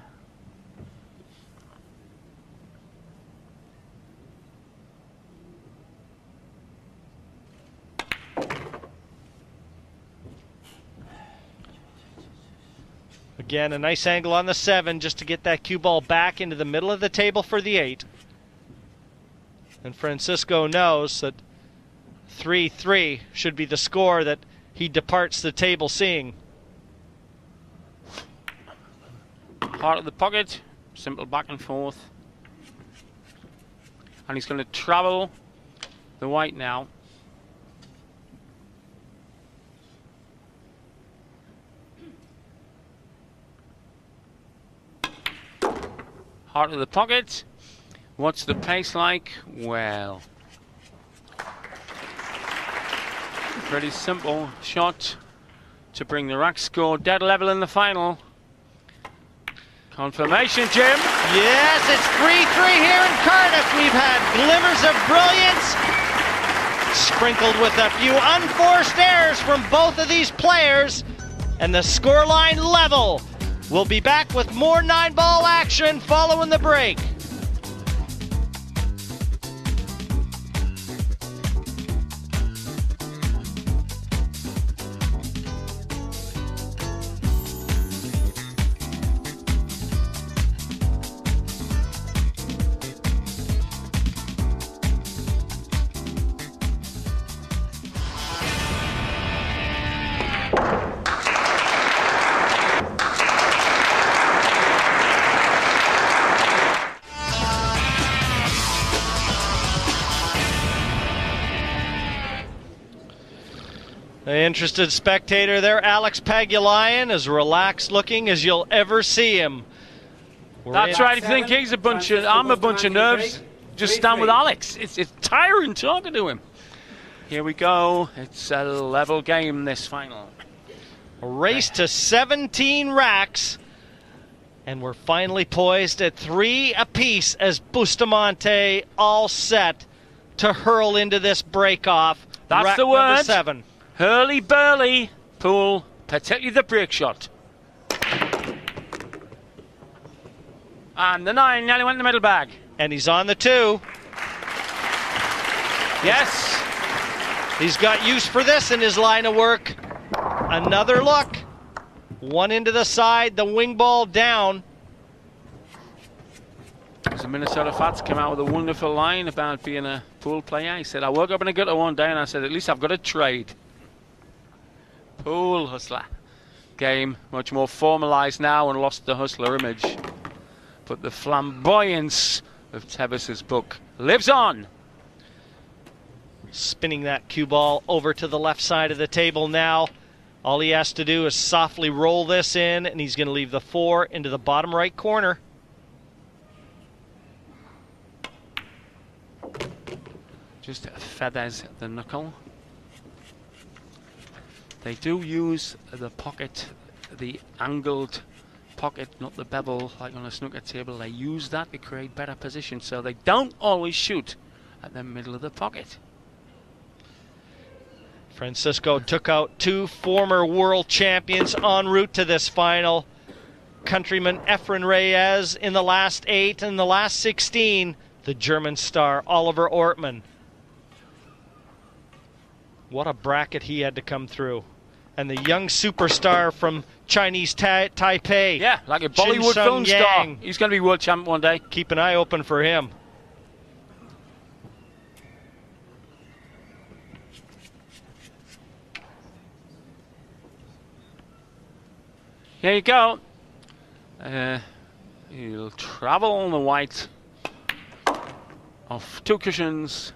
Again, a nice angle on the seven just to get that cue ball back into the middle of the table for the eight. And Francisco knows that three three should be the score that he departs the table seeing. Heart of the pocket, simple back and forth. And he's going to travel the white now. Heart of the pocket. What's the pace like? Well, pretty simple shot to bring the rack score dead level in the final. Confirmation, Jim. Yes, it's three three here in Cardiff. We've had glimmers of brilliance, sprinkled with a few unforced errors from both of these players, and the scoreline level. We'll be back with more nine ball action following the break. The interested spectator there, Alex Pagulayan, as relaxed looking as you'll ever see him. We're That's in. right. If you think he's a bunch of, I'm a bunch of nerves, just stand with Alex. It's, it's tiring talking to him. Here we go. It's a level game, this final. A race to seventeen racks. And we're finally poised at three apiece as Bustamante all set to hurl into this break-off. That's rack the word. Number seven. Hurly-burly pool, particularly the break shot. And the nine nearly went in the middle bag. And he's on the two. Yes. He's got use for this in his line of work. Another look. One into the side, the wing ball down. The Minnesota Fats came out with a wonderful line about being a pool player. He said, I woke up in a gutter one day and I said, at least I've got a trade. Pool hustler game, much more formalized now and lost the hustler image. But the flamboyance of Tevis's book lives on. Spinning that cue ball over to the left side of the table now. All he has to do is softly roll this in, and he's going to leave the four into the bottom right corner. Just feathers the knuckle. They do use the pocket, the angled pocket, not the bevel like on a snooker table. They use that to create better position, so they don't always shoot at the middle of the pocket. Francisco took out two former world champions en route to this final. Countryman Efren Reyes in the last eight, and the last sixteen, the German star Oliver Ortmann. What a bracket he had to come through. And the young superstar from Chinese ta Taipei. Yeah, like a Bollywood film star. He's going to be world champ one day. Keep an eye open for him. Here you go. Uh, he'll travel on the white off two cushions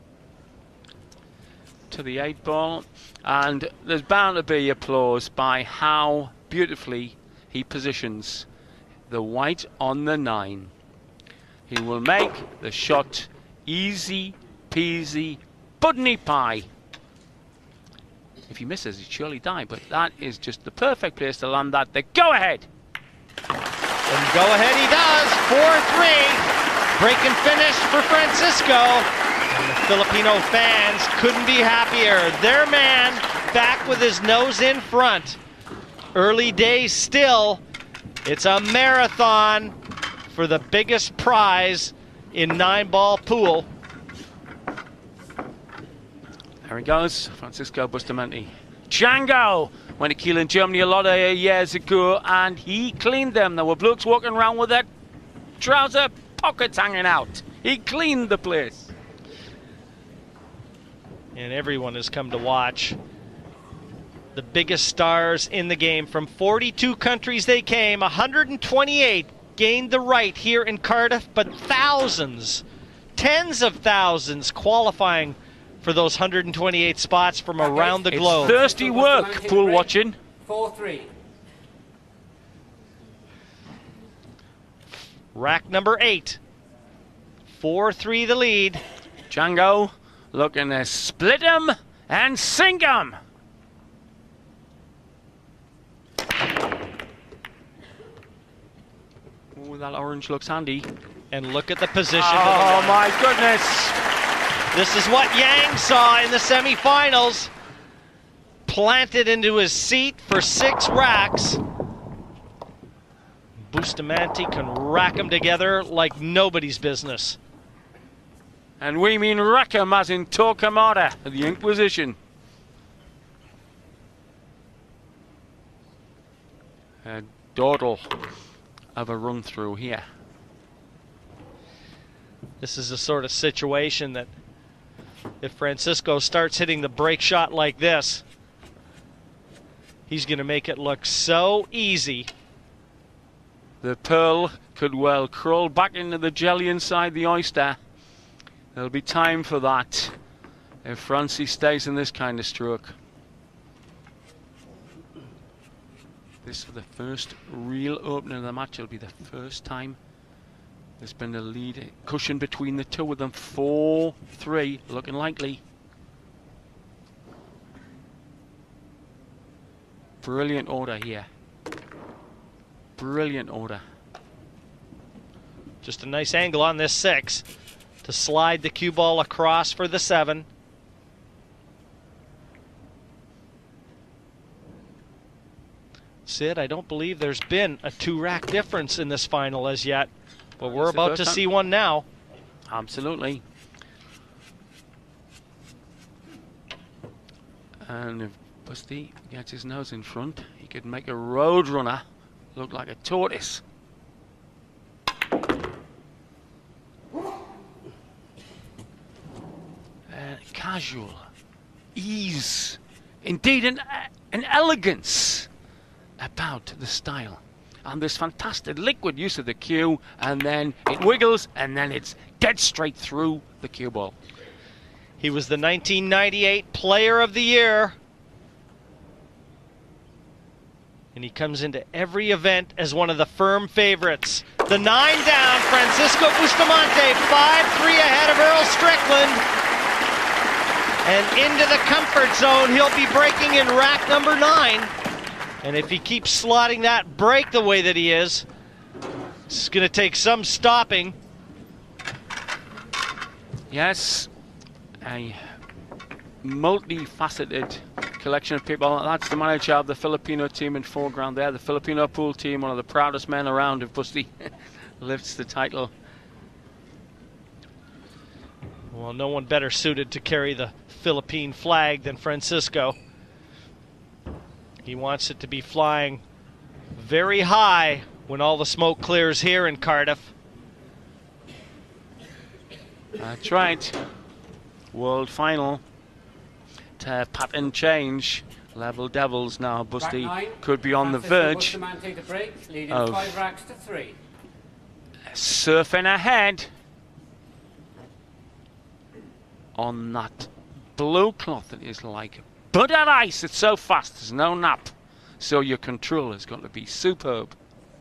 to the eight ball, and there's bound to be applause by how beautifully he positions the white on the nine. He will make the shot easy peasy pudding pie. If he misses, he'd surely die, but that is just the perfect place to land that. The go-ahead. And go-ahead he does, four three. Break and finish for Francisco. And the Filipino fans couldn't be happier. Their man back with his nose in front. Early days still. It's a marathon for the biggest prize in nine-ball pool. There he goes, Francisco Bustamante. Django went to Kiel in Germany a lot of years ago, and he cleaned them. There were blokes walking around with their trouser pockets hanging out. He cleaned the place. And everyone has come to watch the biggest stars in the game. From forty-two countries they came, one hundred twenty-eight gained the right here in Cardiff, but thousands, tens of thousands qualifying for those one hundred twenty-eight spots from around the it's globe. Thirsty work, pool watching. four three. Rack number eight. four three the lead. Django looking to split 'em and sink 'em. Oh, that orange looks handy. And look at the position. Oh, my goodness. This is what Yang saw in the semifinals. Planted into his seat for six racks. Bustamante can rack them together like nobody's business. And we mean rack 'em as in Torquemada, the Inquisition. A dawdle of a run through here. This is the sort of situation that if Francisco starts hitting the break shot like this, he's going to make it look so easy. The pearl could well crawl back into the jelly inside the oyster. There'll be time for that if Francis stays in this kind of stroke. This for the first real opening of the match. It'll be the first time there's been a lead cushion between the two of them. four three, looking likely. Brilliant order here. Brilliant order. Just a nice angle on this six to slide the cue ball across for the seven. Sid, I don't believe there's been a two-rack difference in this final as yet, but we're about to see one now. Absolutely. And if Busty gets his nose in front, he could make a road runner look like a tortoise. Uh, casual, ease, indeed an, an elegance about the style. And this fantastic liquid use of the cue, and then it wiggles, and then it's dead straight through the cue ball. He was the nineteen ninety-eight Player of the Year. And he comes into every event as one of the firm favorites. The nine down, Francisco Bustamante, five three ahead of Earl Strickland. And into the comfort zone, he'll be breaking in rack number nine. And if he keeps slotting that break the way that he is, it's going to take some stopping. Yes, a multifaceted collection of people. That's the manager of the Filipino team in foreground there. The Filipino pool team, one of the proudest men around if Busty lifts the title. Well, no one better suited to carry the Philippine flag than Francisco. He wants it to be flying very high when all the smoke clears here in Cardiff. That's right. World final to pattern change. Level Devils now. Busty could be on the verge of five racks to three. surfing ahead on that blue cloth that is like butter ice. It's so fast, there's no nap. So your control is going to be superb.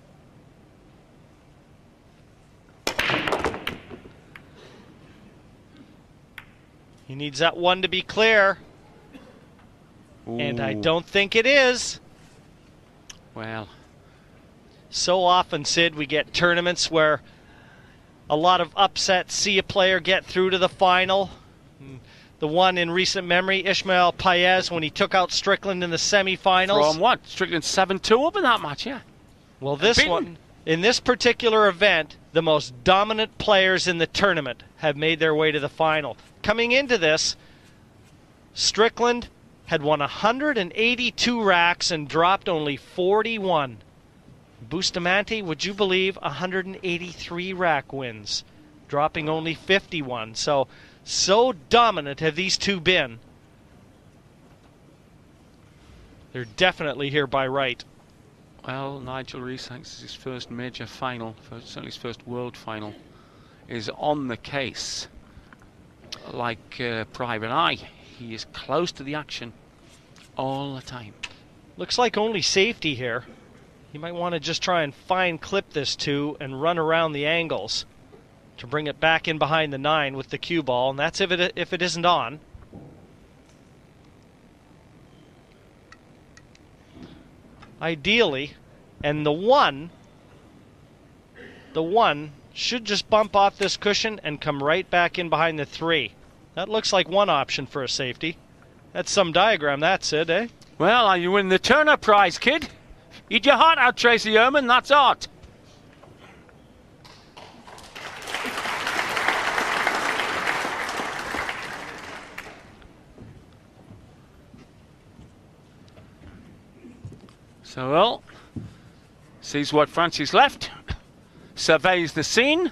He needs that one to be clear. Ooh. And I don't think it is. Well, so often, Sid, we get tournaments where a lot of upsets see a player get through to the final. The one in recent memory, Ishmael Paez, when he took out Strickland in the semifinals. From what? Strickland seven two up in that match, yeah. Well, this one, in this particular event, the most dominant players in the tournament have made their way to the final. Coming into this, Strickland had won one hundred eighty-two racks and dropped only forty-one. Bustamante, would you believe, one hundred eighty-three rack wins, dropping only fifty-one. So, so dominant have these two been. They're definitely here by right. Well, Nigel Rees, thanks to his first major final, first, certainly his first world final, is on the case. Like uh, Private Eye, he is close to the action all the time. Looks like only safety here. You might want to just try and fine clip this two and run around the angles to bring it back in behind the nine with the cue ball, and that's if it if it isn't on. Ideally, and the one, the one should just bump off this cushion and come right back in behind the three. That looks like one option for a safety. That's some diagram, that's it, eh? Well, you win the Turner Prize, kid. Eat your heart out, Tracy Ehrman, that's art. So, well, sees what Francis left, surveys the scene.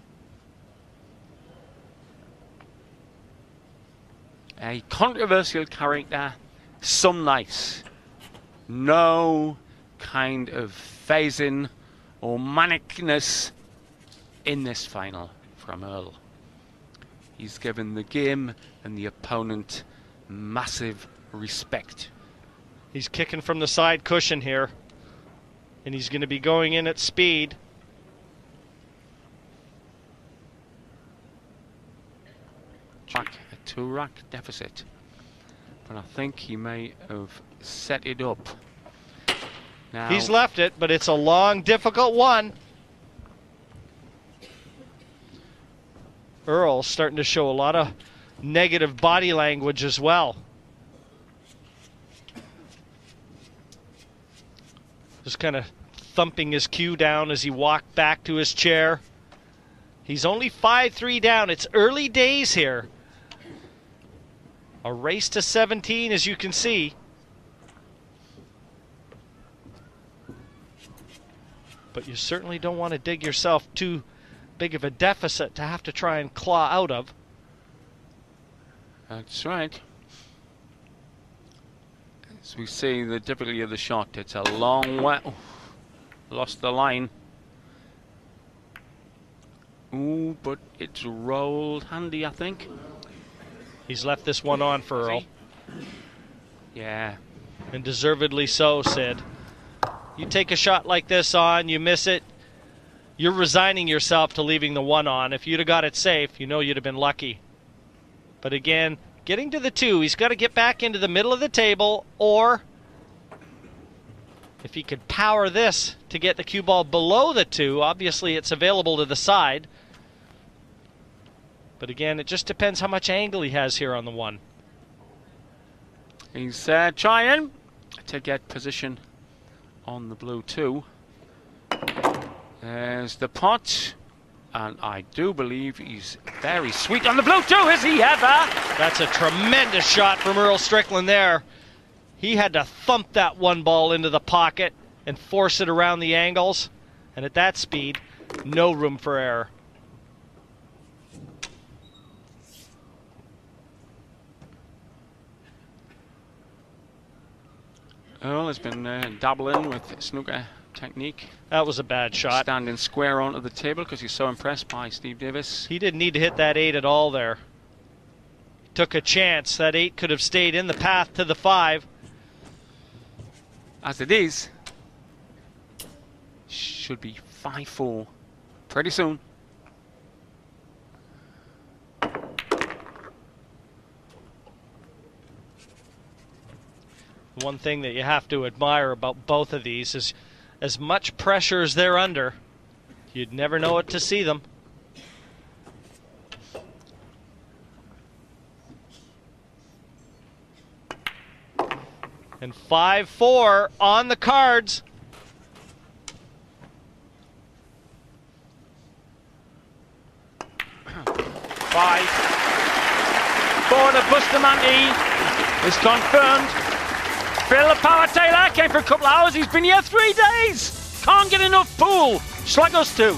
A controversial character, some nights. No kind of phasing or manicness in this final from Earl. He's given the game and the opponent massive respect. He's kicking from the side cushion here, and he's going to be going in at speed. Back a two-rack deficit, but I think he may have set it up. Now, he's left it, but it's a long, difficult one. Earl's starting to show a lot of negative body language as well. Just kind of thumping his cue down as he walked back to his chair. He's only five three down. It's early days here. A race to seventeen, as you can see. But you certainly don't want to dig yourself too big of a deficit to have to try and claw out of. That's right. As we see the difficulty of the shot, it's a long way. Oh, lost the line. Ooh, but it's rolled handy, I think. He's left this one on for Earl. Yeah. And deservedly so, Sid. You take a shot like this on, you miss it, you're resigning yourself to leaving the one on. If you'd have got it safe, you know you'd have been lucky. But again, getting to the two, he's got to get back into the middle of the table, or if he could power this to get the cue ball below the two, obviously it's available to the side. But again, it just depends how much angle he has here on the one. He's uh, trying to get position on the blue two. There's the pot, and I do believe he's very sweet on the blue two. Is he ever? That's a tremendous shot from Earl Strickland there. He had to thump that one ball into the pocket and force it around the angles, and at that speed, no room for error. Earl has been uh, dabbling with snooker technique. That was a bad shot. Standing square onto the table because he's so impressed by Steve Davis. He didn't need to hit that eight at all there. Took a chance. That eight could have stayed in the path to the five. As it is, should be five four pretty soon. One thing that you have to admire about both of these is as much pressure as they're under, you'd never know it to see them. And five four on the cards. Five. Four to Bustamante is confirmed. Phil Power Taylor came for a couple hours. He's been here three days. Can't get enough pool. Just like us two.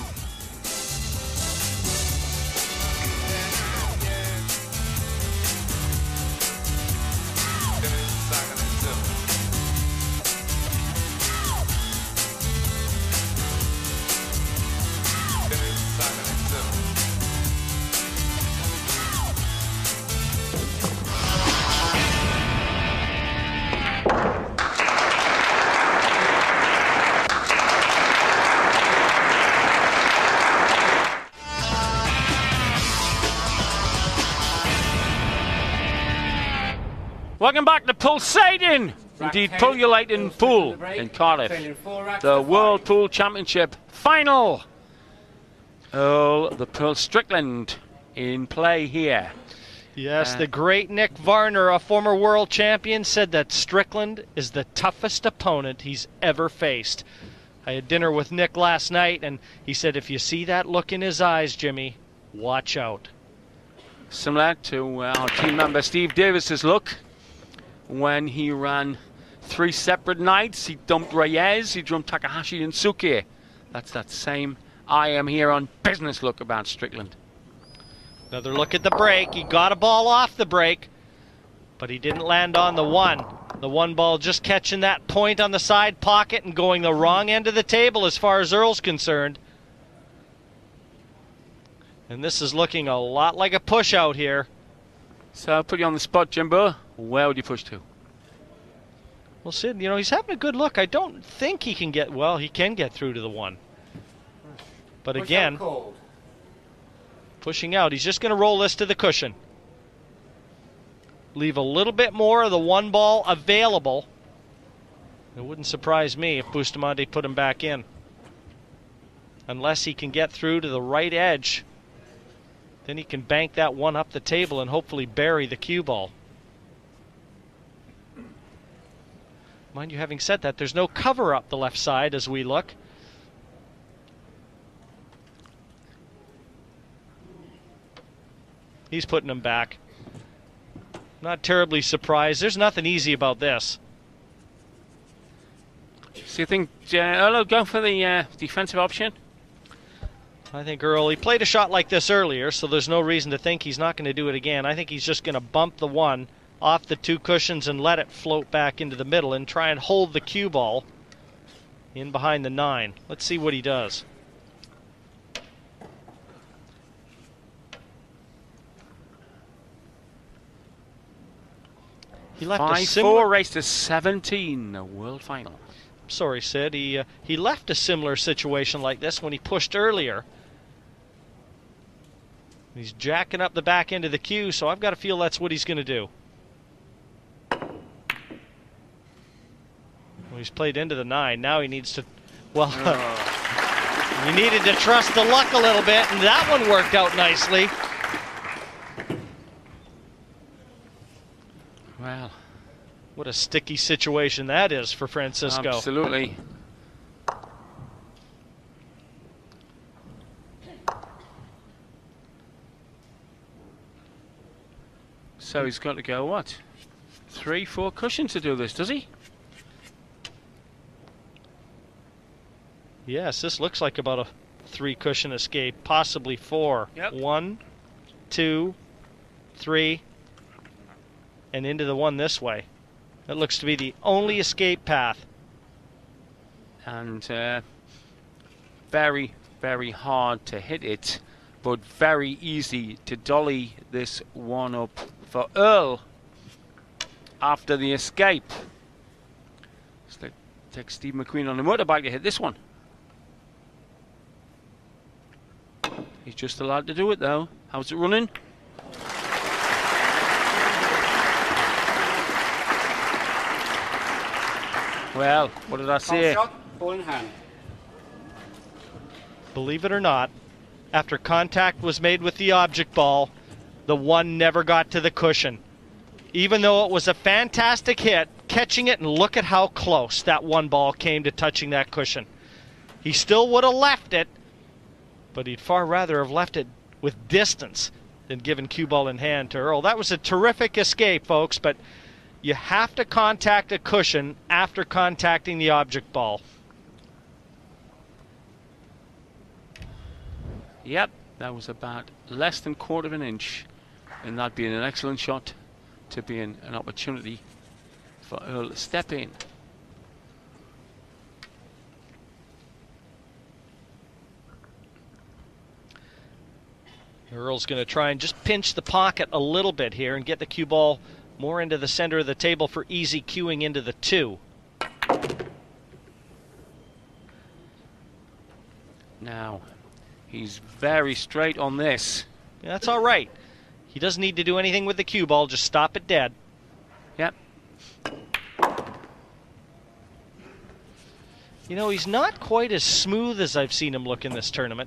Welcome back to Pulsating, indeed Pullulating Pool in Cardiff. The World Pool Championship final. Earl the Pearl Strickland in play here. Yes, Uh, the great Nick Varner, a former world champion, said that Strickland is the toughest opponent he's ever faced. I had dinner with Nick last night, and he said, if you see that look in his eyes, Jimmy, watch out. Similar to our team member Steve Davis's look when he ran three separate nights. He dumped Reyes, he dumped Takahashi and Suki. That's that same I am here on business look about Strickland. Another look at the break. He got a ball off the break, but he didn't land on the one. The one ball just catching that point on the side pocket and going the wrong end of the table as far as Earl's concerned. And this is looking a lot like a push out here. So I'll put you on the spot, Jimbo. Where would you push to? Well, Sid, you know, he's having a good look. I don't think he can get, well, he can get through to the one. But Push again, out cold. pushing out. He's just going to roll this to the cushion. Leave a little bit more of the one ball available. It wouldn't surprise me if Bustamante put him back in. Unless he can get through to the right edge. Then he can bank that one up the table and hopefully bury the cue ball. Mind you, having said that, there's no cover up the left side as we look. He's putting him back. Not terribly surprised. There's nothing easy about this. So you think uh, Earl will go for the uh, defensive option? I think Earl, he played a shot like this earlier, so there's no reason to think he's not going to do it again. I think he's just going to bump the one off the two cushions and let it float back into the middle and try and hold the cue ball in behind the nine. Let's see what he does. He left a five similar four race to seventeen, a world final. Sorry, Sid. He uh, he left a similar situation like this when he pushed earlier. He's jacking up the back end of the cue, so I've got to feel that's what he's going to do. Well, he's played into the nine. Now he needs to, well, he needed to trust the luck a little bit, and that one worked out nicely. Well, what a sticky situation that is for Francisco. Absolutely. So he's got to go, what? Three, four cushions to do this, does he? Yes, this looks like about a three cushion escape, possibly four. Yep. One, two, three, and into the one this way. That looks to be the only escape path. And uh, very, very hard to hit it, but very easy to dolly this one up for Earl after the escape. Let's take Steve McQueen on the motorbike to hit this one. He's just allowed to do it though. How's it running? Well, what did I say? Shot, ball in hand. Believe it or not, after contact was made with the object ball, the one never got to the cushion. Even though it was a fantastic hit, catching it, and look at how close that one ball came to touching that cushion. He still would have left it, but he'd far rather have left it with distance than given cue ball in hand to Earl. That was a terrific escape, folks, but you have to contact a cushion after contacting the object ball. Yep, that was about less than quarter of an inch, and that being an excellent shot to be an, an opportunity for Earl to step in. Earl's going to try and just pinch the pocket a little bit here and get the cue ball more into the center of the table for easy cueing into the two. Now, he's very straight on this. Yeah, that's all right. He doesn't need to do anything with the cue ball, just stop it dead. Yep, You know, he's not quite as smooth as I've seen him look in this tournament.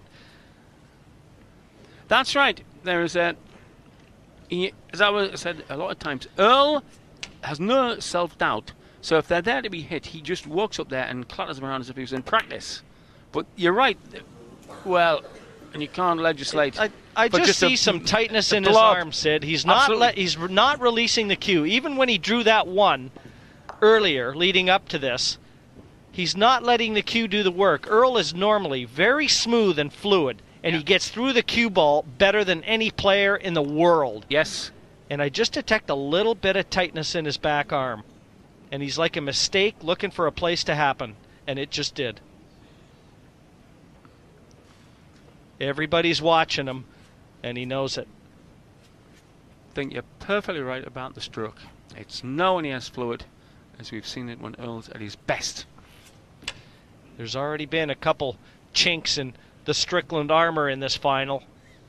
That's right. There is a, he, as I was said a lot of times, Earl has no self-doubt. So if they're there to be hit, he just walks up there and clatters them around as if he was in practice. But you're right. Well, and you can't legislate. I, I but just, just see a, some tightness a in his blob. arm, Sid. He's not Absolutely. let, he's not releasing the cue. Even when he drew that one earlier, leading up to this, he's not letting the cue do the work. Earl is normally very smooth and fluid, and yeah. he gets through the cue ball better than any player in the world. Yes. And I just detect a little bit of tightness in his back arm. And he's like a mistake looking for a place to happen. And it just did. Everybody's watching him, and he knows it. I think you're perfectly right about the stroke. It's no one as fluid as we've seen it when Earl's at his best. There's already been a couple chinks in the Strickland armor in this final.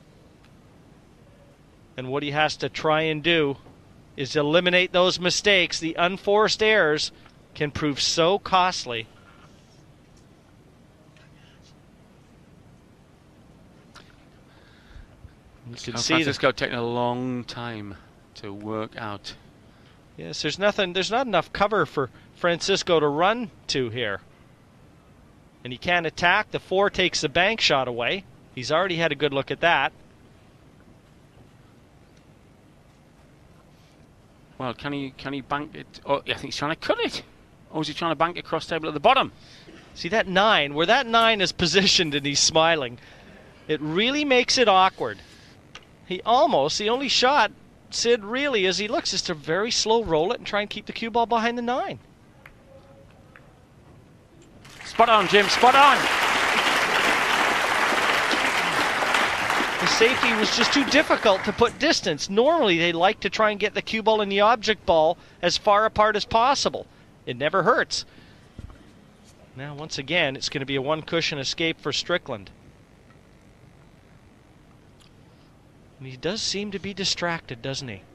And what he has to try and do is eliminate those mistakes. The unforced errors can prove so costly. You can San see Francisco taking a long time to work out. Yes, there's nothing. There's not enough cover for Francisco to run to here. And he can't attack. The four takes the bank shot away. He's already had a good look at that. Well, can he can he bank it? Oh, I think he's trying to cut it. Or is he trying to bank it cross table at the bottom? See that nine, where that nine is positioned and he's smiling. It really makes it awkward. He almost, the only shot, Sid, really, as he looks, is to very slow roll it and try and keep the cue ball behind the nine. Spot on, Jim, spot on. The safety was just too difficult to put distance. Normally, they like to try and get the cue ball and the object ball as far apart as possible. It never hurts. Now, once again, it's going to be a one-cushion escape for Strickland. And he does seem to be distracted, doesn't he?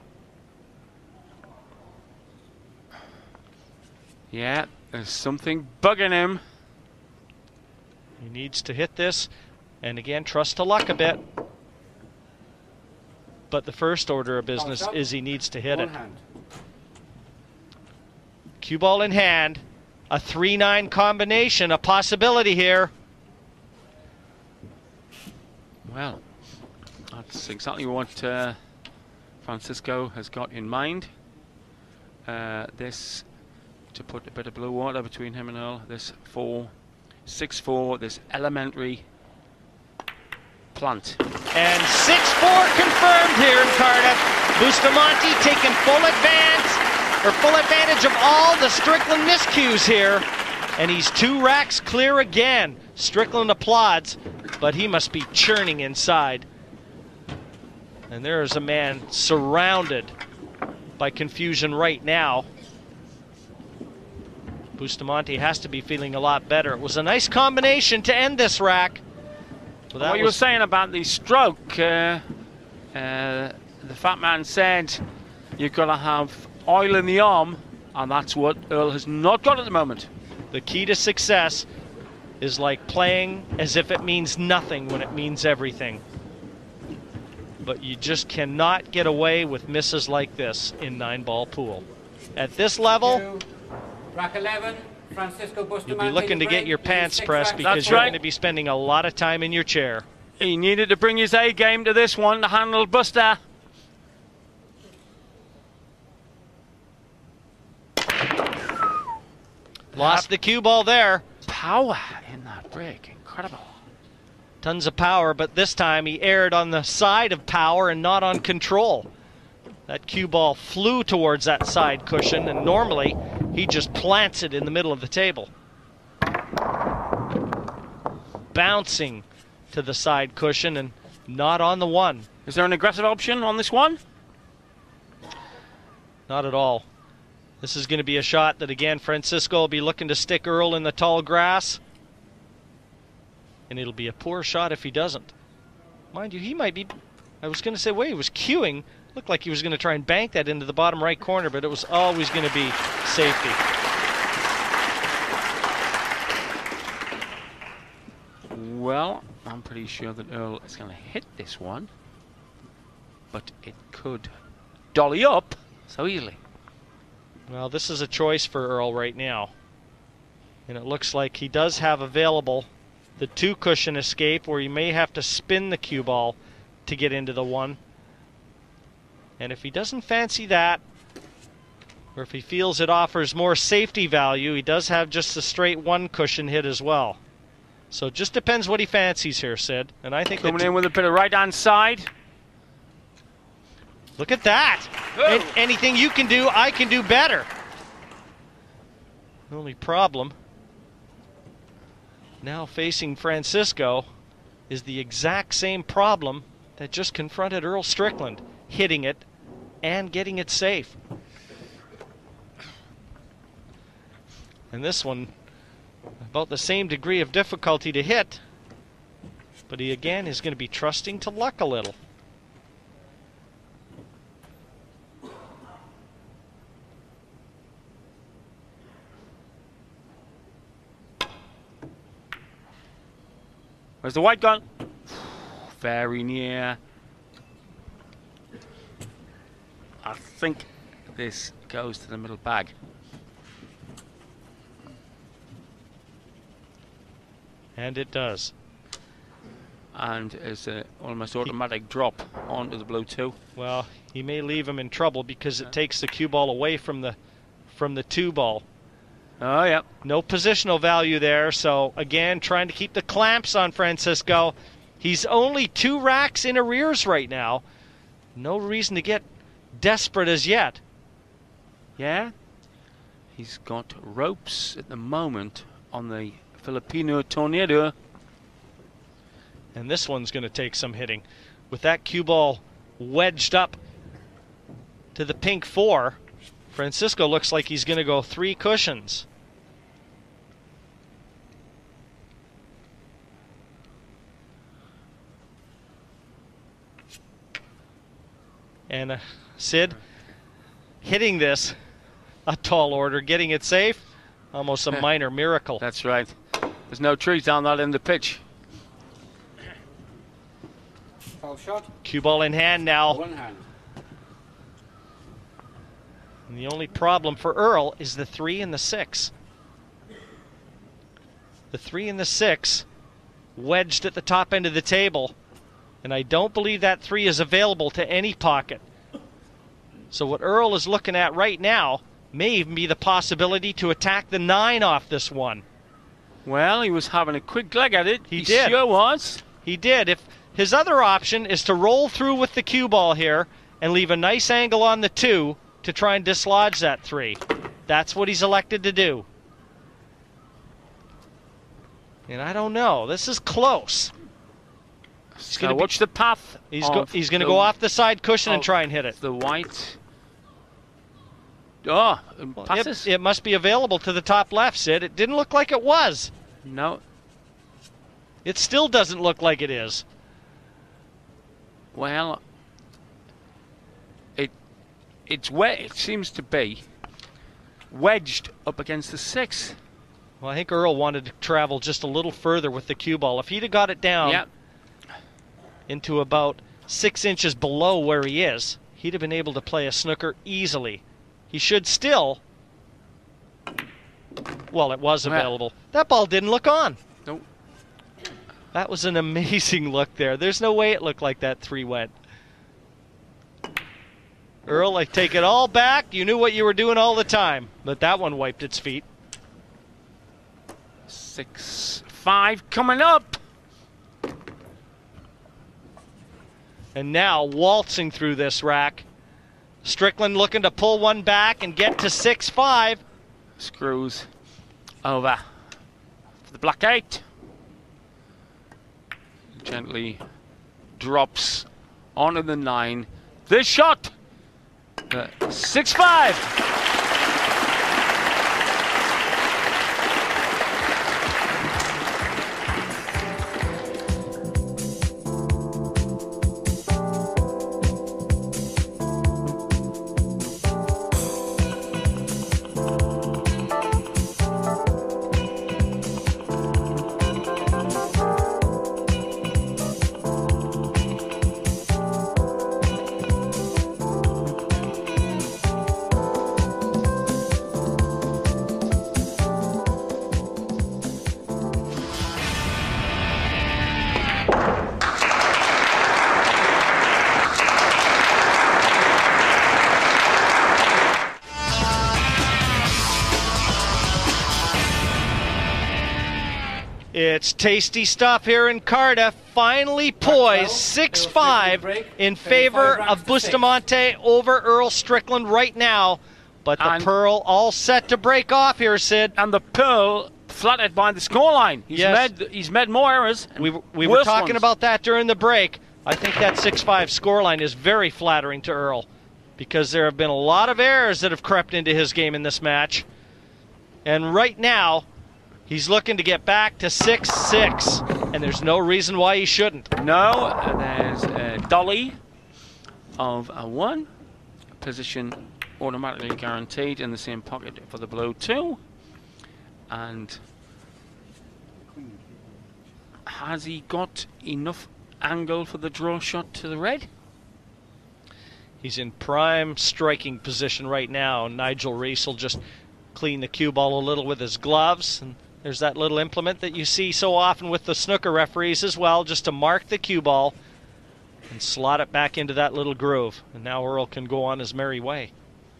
Yeah, there's something bugging him. He needs to hit this, and again, trust to luck a bit. But the first order of business is he needs to hit it. Cue ball in hand, a three nine combination, a possibility here. Well, that's exactly what uh, Francisco has got in mind. Uh, this, to put a bit of blue water between him and Earl, this four, six four, this elementary plant. And six four confirmed here in Cardiff. Bustamante taking full advance, or full advantage of all the Strickland miscues here. And he's two racks clear again. Strickland applauds, but he must be churning inside. And there is a man surrounded by confusion right now. Bustamante has to be feeling a lot better. It was a nice combination to end this rack. So what you were saying about the stroke, uh, uh, the fat man said you've got to have oil in the arm, and that's what Earl has not got at the moment. The key to success is like playing as if it means nothing when it means everything. But you just cannot get away with misses like this in nine-ball pool. At this level, rack eleven, Francisco Bustamante. You'll be looking to get your pants pressed because That's you're right. going to be spending a lot of time in your chair. He needed to bring his A game to this one to handle Buster. Lost the cue ball there. Power in that break, incredible. Tons of power, but this time he erred on the side of power and not on control. That cue ball flew towards that side cushion, and normally he just plants it in the middle of the table. Bouncing to the side cushion and not on the one. Is there an aggressive option on this one? Not at all. This is going to be a shot that, again, Francisco will be looking to stick Earl in the tall grass. And it'll be a poor shot if he doesn't. Mind you, he might be... I was going to say, wait, he was cueing Looked like he was going to try and bank that into the bottom right corner, but it was always going to be safety. Well, I'm pretty sure that Earl is going to hit this one, but it could dolly up so easily. Well, this is a choice for Earl right now. And it looks like he does have available the two cushion escape, where he may have to spin the cue ball to get into the one. And if he doesn't fancy that, or if he feels it offers more safety value, he does have just a straight one cushion hit as well. So it just depends what he fancies here, Sid. And I think coming in with a bit of right hand side. Look at that. An anything you can do, I can do better. The only problem now facing Francisco is the exact same problem that just confronted Earl Strickland, hitting it and getting it safe. And this one, about the same degree of difficulty to hit, but he again is going to be trusting to luck a little. Where's the white gun? Very near. I think this goes to the middle bag. And it does. And it's an almost automatic drop onto the blue two. Well, he may leave him in trouble because it takes the cue ball away from the from the two ball. Oh, yeah. No positional value there, so again, trying to keep the clamps on Francisco. He's only two racks in arrears right now. No reason to get desperate as yet. Yeah? He's got ropes at the moment on the Filipino Tornado. And this one's going to take some hitting. With that cue ball wedged up to the pink four, Francisco looks like he's going to go three cushions. And uh, Sid, hitting this a tall order, getting it safe, almost a minor miracle. That's right. There's no trees down that end of the pitch. Foul shot. Cue ball in hand now. One hand. And the only problem for Earl is the three and the six. The three and the six wedged at the top end of the table. And I don't believe that three is available to any pocket. So what Earl is looking at right now may even be the possibility to attack the nine off this one. Well, he was having a quick leg at it. He, he did. sure was. He did. If his other option is to roll through with the cue ball here and leave a nice angle on the two to try and dislodge that three. That's what he's elected to do. And I don't know. This is close. He's going to watch the path. He's, go, he's going to go off the side cushion and try and hit it. The white. Oh, well, passes. It, it must be available to the top left, Sid. It didn't look like it was. No. It still doesn't look like it is. Well, it it's wet. It seems to be wedged up against the six. Well, I think Earl wanted to travel just a little further with the cue ball. If he'd have got it down yep. into about six inches below where he is, he'd have been able to play a snooker easily. He should still. Well, it was available. That ball didn't look on. Nope. That was an amazing look there. There's no way it looked like that three went. Earl, I take it all back. You knew what you were doing all the time. But that one wiped its feet. Six, five coming up. And now waltzing through this rack. Strickland looking to pull one back and get to six five. Screws over for the black eight. Gently drops onto the nine. This shot, uh, six five. It's tasty stuff here in Cardiff. Finally poised, six five in favor of Bustamante over Earl Strickland right now. But the And- Pearl all set to break off here, Sid. And the Pearl flattered by the scoreline. He's Yes. made he's made more errors. We, we were worse talking ones. about that during the break. I think that six five scoreline is very flattering to Earl because there have been a lot of errors that have crept into his game in this match. And right now, he's looking to get back to six six, and there's no reason why he shouldn't. No, uh, there's a dolly of a one. Position automatically guaranteed in the same pocket for the blue too. And has he got enough angle for the draw shot to the red? He's in prime striking position right now. Nigel Reese will just clean the cue ball a little with his gloves. And there's that little implement that you see so often with the snooker referees as well, just to mark the cue ball and slot it back into that little groove. And now Earl can go on his merry way.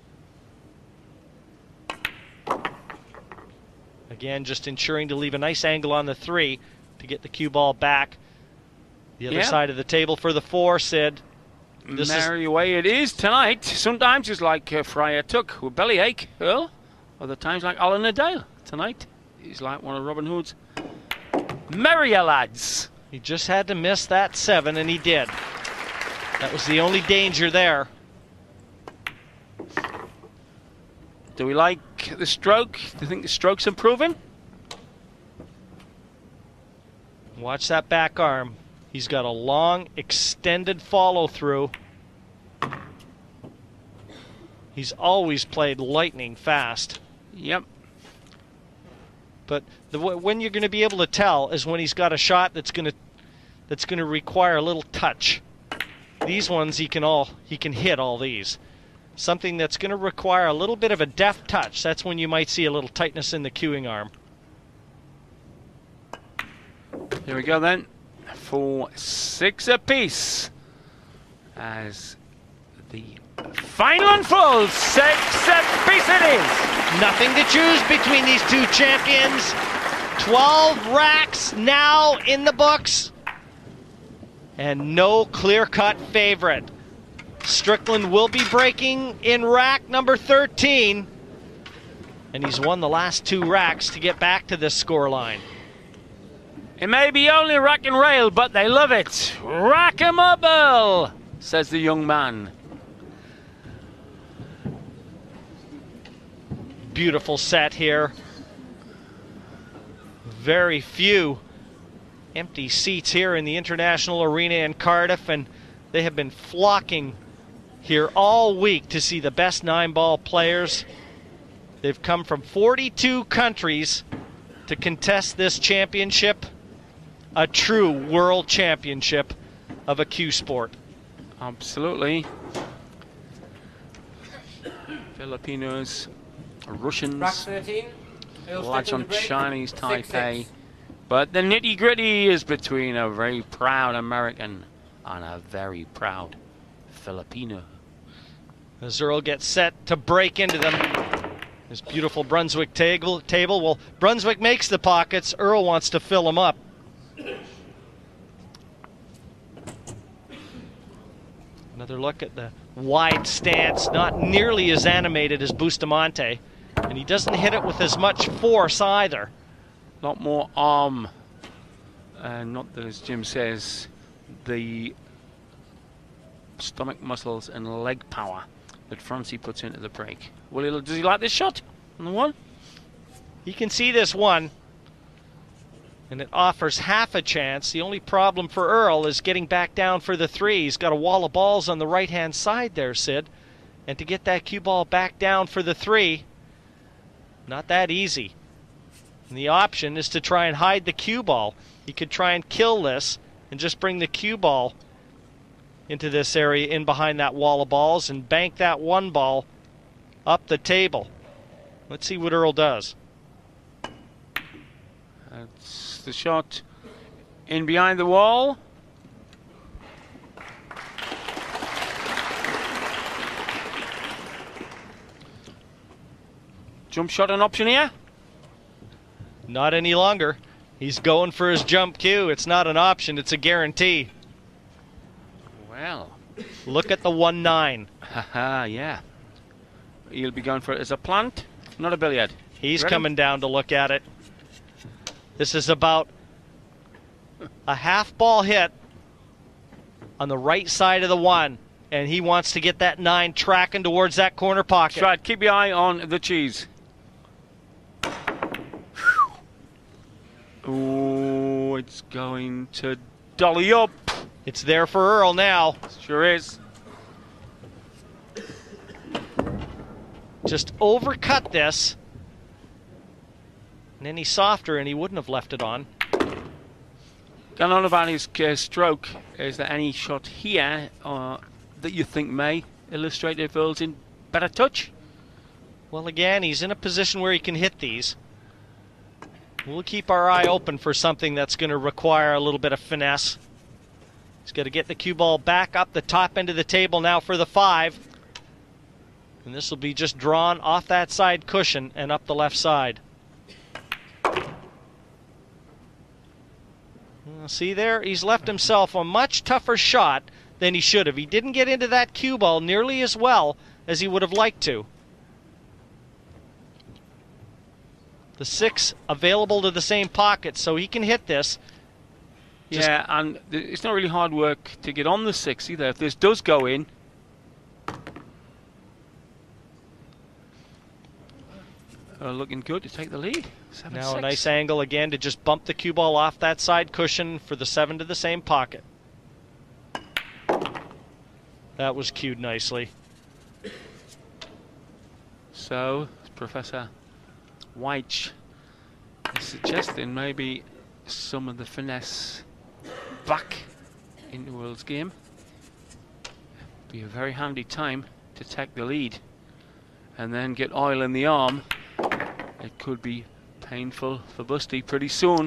Again, just ensuring to leave a nice angle on the three to get the cue ball back. The other Yeah. side of the table for the four, Sid. This is Merry way it is tonight. Sometimes it's like uh, Fryer took with bellyache, Earl. Other times like Alan Adale. Tonight he's like one of Robin Hood's merrier lads. He just had to miss that seven, and he did. That was the only danger there. Do we like the stroke? Do you think the stroke's improving? Watch that back arm. He's got a long, extended follow-through. He's always played lightning fast. Yep. But the, when you're going to be able to tell is when he's got a shot that's going to that's going to require a little touch. These ones he can all he can hit all these. Something that's going to require a little bit of a deft touch. That's when you might see a little tightness in the cueing arm. Here we go then. For six apiece. As the final unfolds, six apiece it is. Nothing to choose between these two champions. twelve racks now in the books. And no clear-cut favorite. Strickland will be breaking in rack number thirteen. And he's won the last two racks to get back to this scoreline. It may be only rack and rail, but they love it. Rack-a-mobile, says the young man. Beautiful set here. Very few empty seats here in the International Arena in Cardiff, and they have been flocking here all week to see the best nine-ball players. They've come from forty-two countries to contest this championship, a true world championship of a cue sport. Absolutely. Filipinos, Russians, Rack thirteen. Earl latch Strickland on to break. Chinese Six, Taipei. six. But the nitty-gritty is between a very proud American and a very proud Filipino. As Earl gets set to break into them. This beautiful Brunswick table, table. Well, Brunswick makes the pockets. Earl wants to fill them up. Another look at the wide stance, not nearly as animated as Bustamante. And he doesn't hit it with as much force either. A lot more arm, and not that, as Jim says, the stomach muscles and leg power that Francie puts into the break. Will he, does he like this shot on the one? He can see this one, and it offers half a chance. The only problem for Earl is getting back down for the three. He's got a wall of balls on the right-hand side there, Sid. And to get that cue ball back down for the three, not that easy. And the option is to try and hide the cue ball. He could try and kill this and just bring the cue ball into this area in behind that wall of balls and bank that one ball up the table. Let's see what Earl does. That's the shot in behind the wall. Jump shot an option here? Not any longer. He's going for his jump cue. It's not an option, it's a guarantee. Well. Look at the one nine. Haha, yeah. He'll be going for it as a plant, not a billiard. He's Ready? coming down to look at it. This is about a half ball hit on the right side of the one, and he wants to get that nine tracking towards that corner pocket. That's right, keep your eye on the cheese. Oh, it's going to dolly up. It's there for Earl now. Sure is. Just overcut this. And any softer and he wouldn't have left it on. Going on about his uh, stroke, is there any shot here uh, that you think may illustrate if Earl's in better touch? Well, again, he's in a position where he can hit these. We'll keep our eye open for something that's going to require a little bit of finesse. He's got to get the cue ball back up the top end of the table now for the five. And this will be just drawn off that side cushion and up the left side. Well, see there? He's left himself a much tougher shot than he should have. He didn't get into that cue ball nearly as well as he would have liked to. The six available to the same pocket, so he can hit this. Just yeah, and th it's not really hard work to get on the six either. If this does go in, uh, looking good to take the lead. Seven, now six. a nice angle again to just bump the cue ball off that side cushion for the seven to the same pocket. That was cued nicely. So, Professor White is suggesting maybe some of the finesse back into Earl's game. Be a very handy time to take the lead and then get oil in the arm. It could be painful for Busty pretty soon.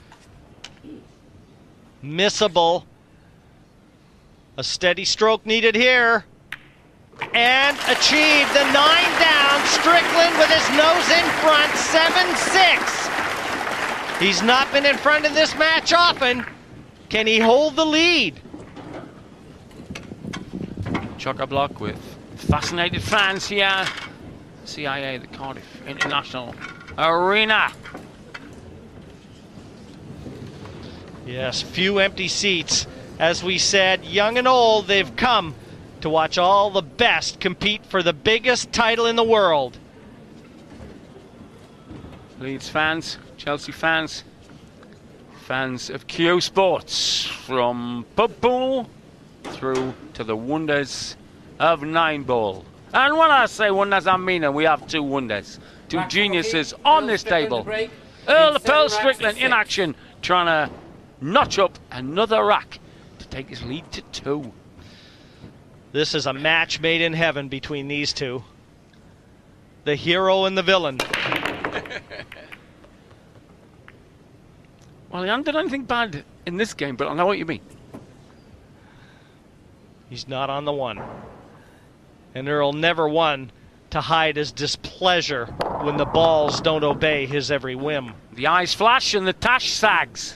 Missable. A steady stroke needed here. And achieved the nine down. Strickland with his nose in front, seven six. He's not been in front of this match often. Can he hold the lead? Chock-a-block with fascinated fans here. C I A, the Cardiff International Arena. Yes, few empty seats. As we said, young and old, they've come to watch all the best compete for the biggest title in the world. Leeds fans, Chelsea fans, fans of Q Sports, from pub pool through to the wonders of nine ball. And when I say wonders, I mean it. We have two wonders, two geniuses on this table. Earl the Pearl Strickland in action, trying to notch up another rack to take his lead to two. This is a match made in heaven between these two. The hero and the villain. Well, he hasn't done anything bad in this game, but I know what you mean. He's not on the one. And Earl never won to hide his displeasure when the balls don't obey his every whim. The eyes flash and the tash sags.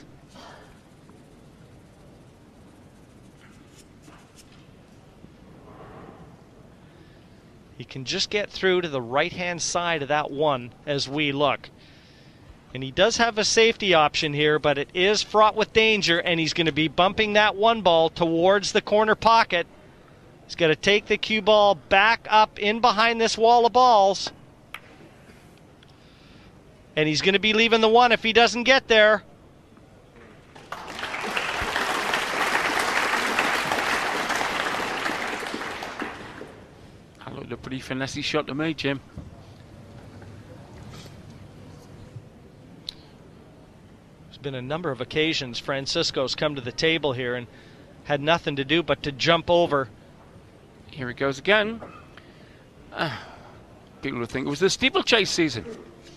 He can just get through to the right-hand side of that one as we look. And he does have a safety option here, but it is fraught with danger, and he's going to be bumping that one ball towards the corner pocket. He's got to take the cue ball back up in behind this wall of balls. And he's going to be leaving the one if he doesn't get there. That looked a pretty finessey shot to me, Jim. There's been a number of occasions Francisco's come to the table here and had nothing to do but to jump over. Here it goes again. Uh, people would think it was the steeplechase season.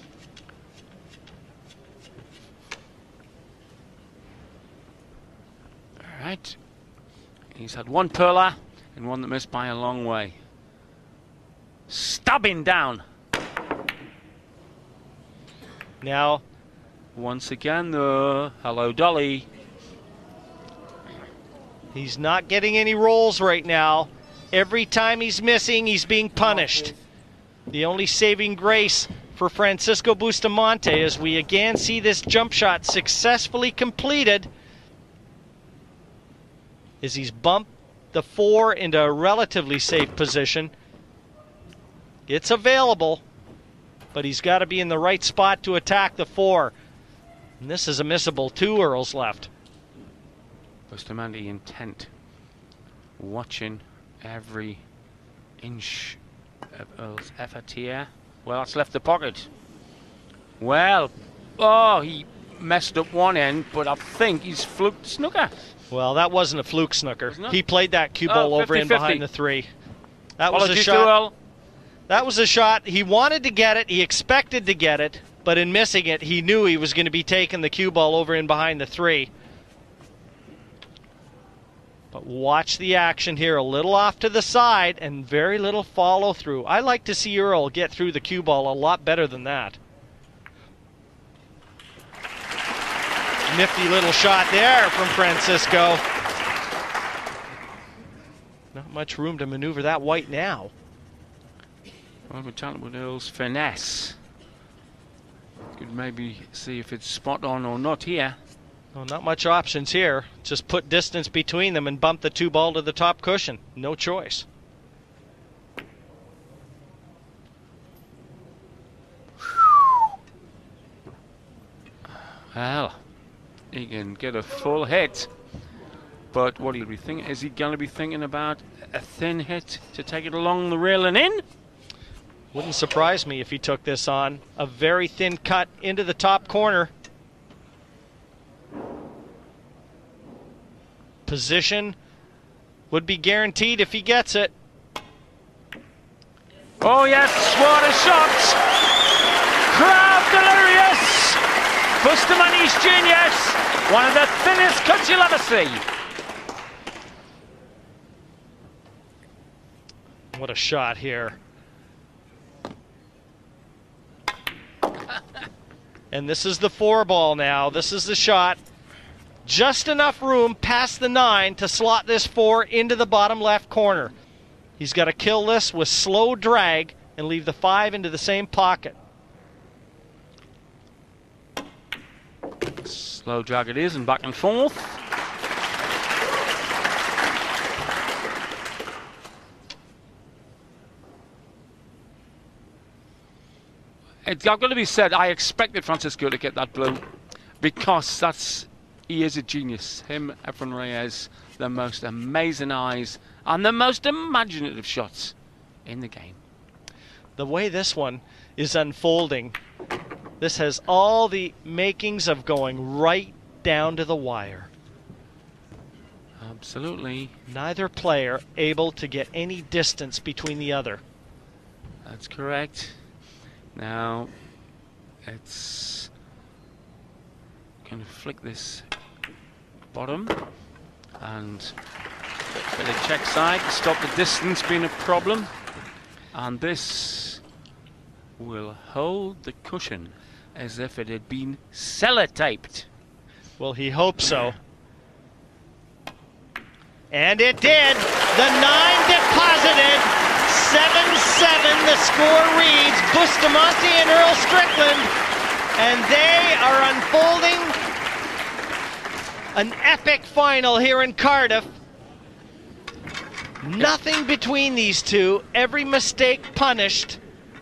All right. He's had one perler and one that missed by a long way. Stabbing down. Now, Once again, though, hello, Dolly. He's not getting any rolls right now. Every time he's missing, he's being punished. The only saving grace for Francisco Bustamante as we again see this jump shot successfully completed is he's bumped the four into a relatively safe position. It's available, but he's got to be in the right spot to attack the four. And this is a missable. Two Earls left. Bustamante intent, watching every inch of Earl's effort here. Well, that's left the pocket. Well, oh, he messed up one end, but I think he's fluked snooker. Well, that wasn't a fluke snooker. He played that cue ball oh, over in behind the three. That was a Apologies shot. to Earl. That was a shot. He wanted to get it. He expected to get it. But in missing it, he knew he was going to be taking the cue ball over in behind the three. But watch the action here. A little off to the side and very little follow through. I like to see Earl get through the cue ball a lot better than that. Nifty little shot there from Francisco. Not much room to maneuver that white now. Well, we're talking about Earl's finesse. Could maybe see if it's spot on or not here. Well, not much options here. Just put distance between them and bump the two ball to the top cushion. No choice. Well, he can get a full hit, but what he'll be thinking, is he going to be thinking about a thin hit to take it along the rail and in? Wouldn't surprise me if he took this on. A very thin cut into the top corner. Position would be guaranteed if he gets it. Oh yes, what a shot! Crowd delirious! Bustamante's genius! One of the thinnest cuts you'll ever see. What a shot here. And this is the four ball now. This is the shot. Just enough room past the nine to slot this four into the bottom left corner. He's got to kill this with slow drag and leave the five into the same pocket. Slow drag it is, and back and forth. It's got to be said, I expected Francisco to get that blue because that's he is a genius. Him, Efren Reyes, the most amazing eyes and the most imaginative shots in the game. The way this one is unfolding, this has all the makings of going right down to the wire. Absolutely. Neither player able to get any distance between the other. That's correct. Now, it's going to flick this bottom and bit of check side to stop the distance being a problem. And this will hold the cushion as if it had been sellotaped. Well, he hopes so. And it did. The nine deposited. seven seven, the score reads. Bustamante and Earl Strickland. And they are unfolding an epic final here in Cardiff. Nothing between these two. Every mistake punished.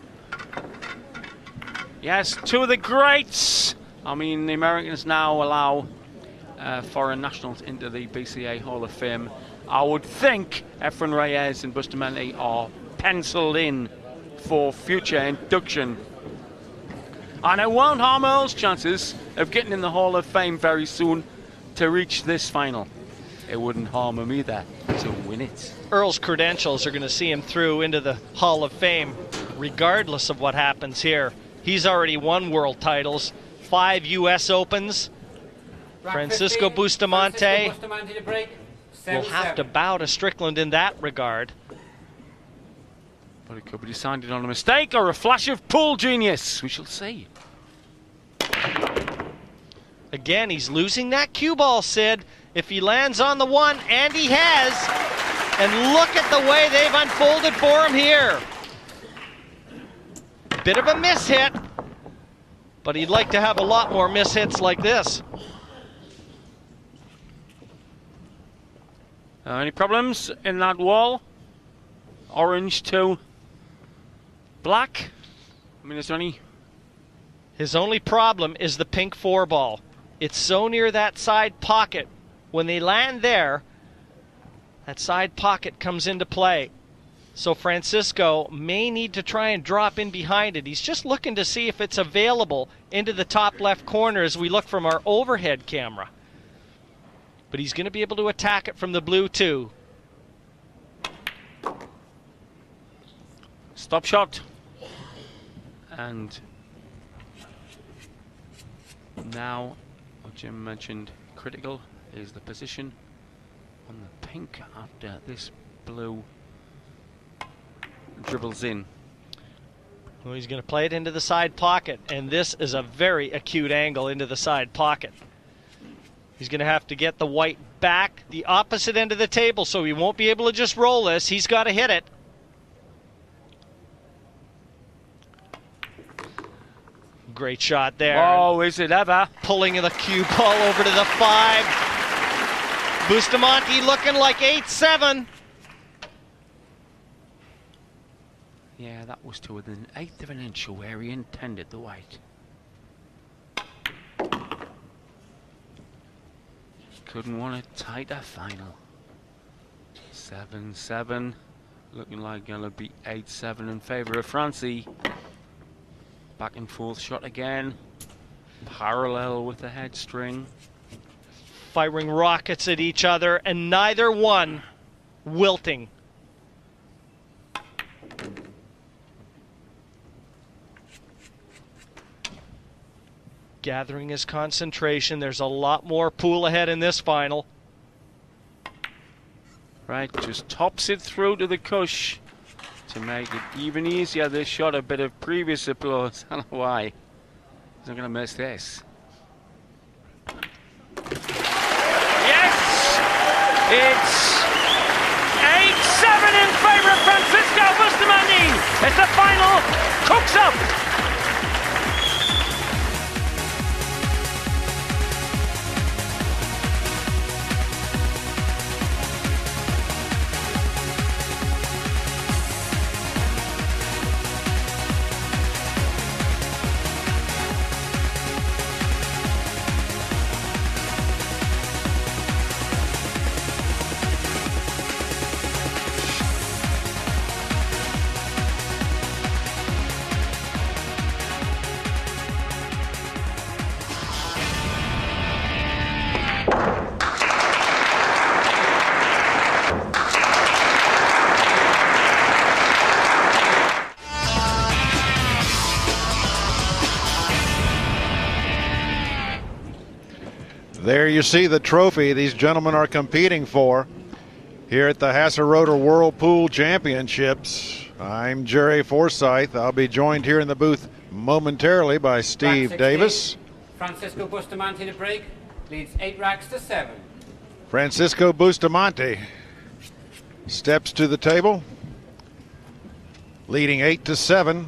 Yes, two of the greats. I mean, the Americans now allow uh, foreign nationals into the B C A Hall of Fame. I would think Efren Reyes and Bustamante are penciled in for future induction. And it won't harm Earl's chances of getting in the Hall of Fame very soon to reach this final. It wouldn't harm him either to win it. Earl's credentials are going to see him through into the Hall of Fame, regardless of what happens here. He's already won world titles, five U S Opens. Francisco Bustamante will have to bow to Strickland in that regard. But it could be decided on a mistake or a flash of pool genius. We shall see. Again, he's losing that cue ball, Sid. If he lands on the one, and he has, and look at the way they've unfolded for him here. Bit of a miss hit, but he'd like to have a lot more miss hits like this. Uh, any problems in that wall? Orange to black? I mean, is there any? His only problem is the pink four ball. It's so near that side pocket. When they land there, that side pocket comes into play. So Francisco may need to try and drop in behind it. He's just looking to see if it's available into the top left corner as we look from our overhead camera. But he's going to be able to attack it from the blue too. Stop shot. And now, what Jim mentioned, critical is the position on the pink after this blue dribbles in. Well, he's going to play it into the side pocket, and this is a very acute angle into the side pocket. He's going to have to get the white back the opposite end of the table, so he won't be able to just roll this. He's got to hit it. Great shot there. Oh, is it ever? Pulling the cue ball over to the five. Bustamante looking like eight seven. Yeah, that was to within an eighth of an inch of where he intended the white. Couldn't want a tighter final. seven seven. Looking like going to be eight seven in favour of Francie. Back and forth shot again. Parallel with the head string. Firing rockets at each other, and neither one wilting. Gathering his concentration. There's a lot more pool ahead in this final. Right, just tops it through to the cush to make it even easier. This shot, a bit of previous applause. I don't know why. He's not going to miss this. Yes! It's eight seven in favor of Francisco Bustamante as the final cooks up. There you see the trophy these gentlemen are competing for here at the Hasseröder Whirlpool Championships. I'm Jerry Forsyth. I'll be joined here in the booth momentarily by Steve Davis. Francisco Bustamante to break, leads eight racks to seven. Francisco Bustamante steps to the table, leading eight to seven.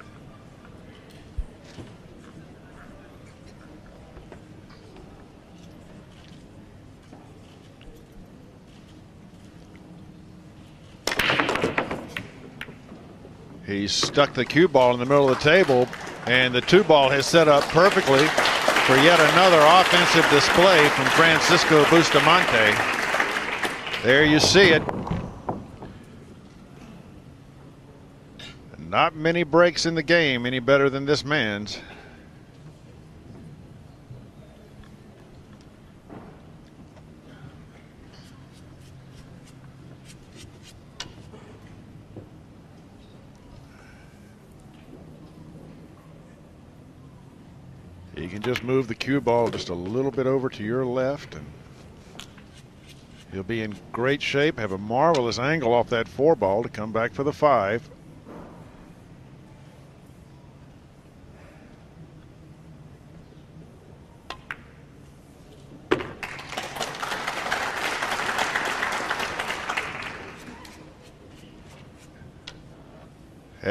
He's stuck the cue ball in the middle of the table, and the two ball has set up perfectly for yet another offensive display from Francisco Bustamante. There you see it. Not many breaks in the game any better than this man's. You can just move the cue ball just a little bit over to your left, and he'll be in great shape. Have a marvelous angle off that four ball to come back for the five.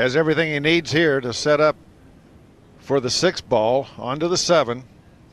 has everything he needs here to set up for the sixth ball onto the seven.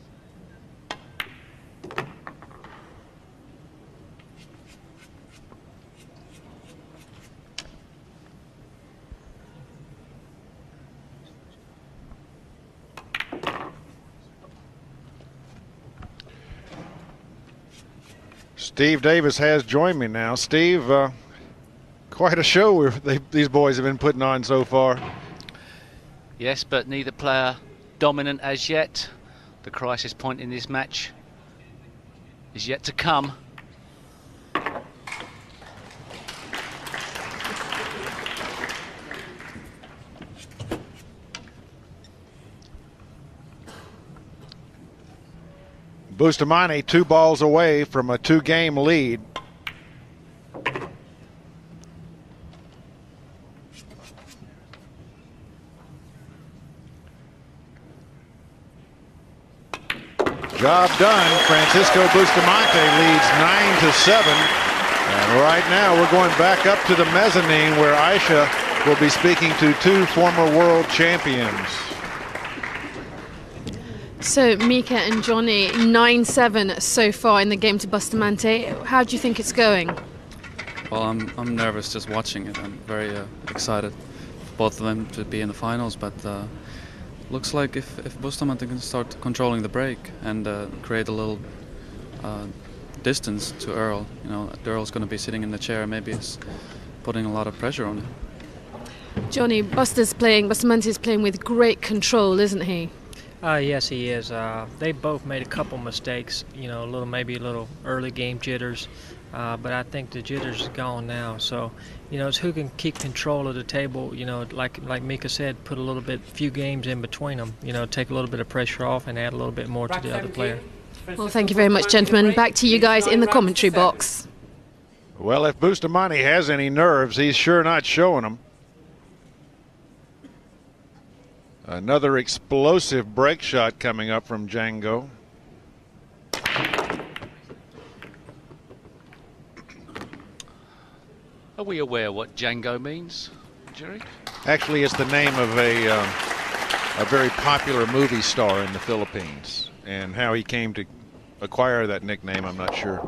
Steve Davis has joined me now. Steve, uh, quite a show they, these boys have been putting on so far. Yes, but neither player dominant as yet. The crisis point in this match is yet to come. Bustamante two balls away from a two-game lead. Job done. Francisco Bustamante leads nine to seven. And right now we're going back up to the mezzanine where Aisha will be speaking to two former world champions. So Mika and Johnny, nine seven so far in the game to Bustamante. How do you think it's going? Well, I'm, I'm nervous just watching it. I'm very uh, excited for both of them to be in the finals, but uh, looks like if, if Bustamante can start controlling the break and uh, create a little uh, distance to Earl, you know, Earl's going to be sitting in the chair, maybe it's putting a lot of pressure on him. Johnny, Buster's playing, Bustamante's playing with great control, isn't he? Uh, yes, he is. Uh, they both made a couple mistakes, you know, a little, maybe a little early game jitters, uh, but I think the jitters is gone now. So, you know, it's who can keep control of the table. You know, like like Mika said, put a little bit, few games in between them. You know, take a little bit of pressure off and add a little bit more to the other player. Well, thank you very much, gentlemen. Back to you guys in the commentary box. Well, if Bustamante has any nerves, he's sure not showing them. Another explosive break shot coming up from Django. Are we aware what Django means, Jerry? Actually, it's the name of a, uh, a very popular movie star in the Philippines. And how he came to acquire that nickname, I'm not sure.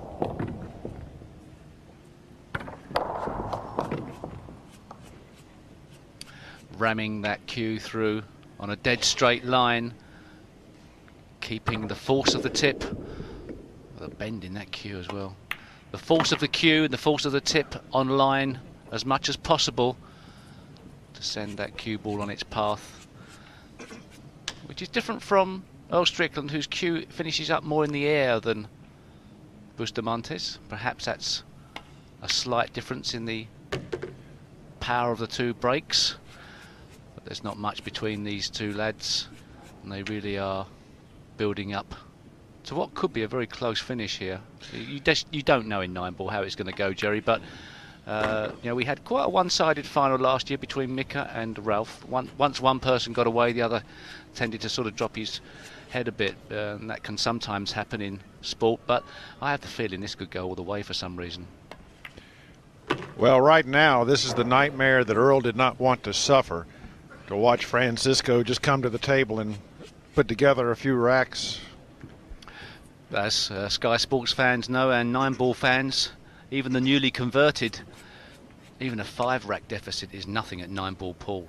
Ramming that cue through on a dead straight line, keeping the force of the tip, the bend in that cue as well. The force of the cue and the force of the tip on line as much as possible to send that cue ball on its path, which is different from Earl Strickland, whose cue finishes up more in the air than Bustamante's. Perhaps that's a slight difference in the power of the two breaks. But there's not much between these two lads, and they really are building up to what could be a very close finish here. You, just, you don't know in nine ball how it's going to go, Jerry, but uh, you know, we had quite a one-sided final last year between Mika and Ralph. One, once one person got away, the other tended to sort of drop his head a bit, uh, and that can sometimes happen in sport, but I have the feeling this could go all the way for some reason. Well, right now, this is the nightmare that Earl did not want to suffer. To watch Francisco just come to the table and put together a few racks. As uh, Sky Sports fans know, and nine ball fans, even the newly converted, even a five rack deficit is nothing at nine ball pool.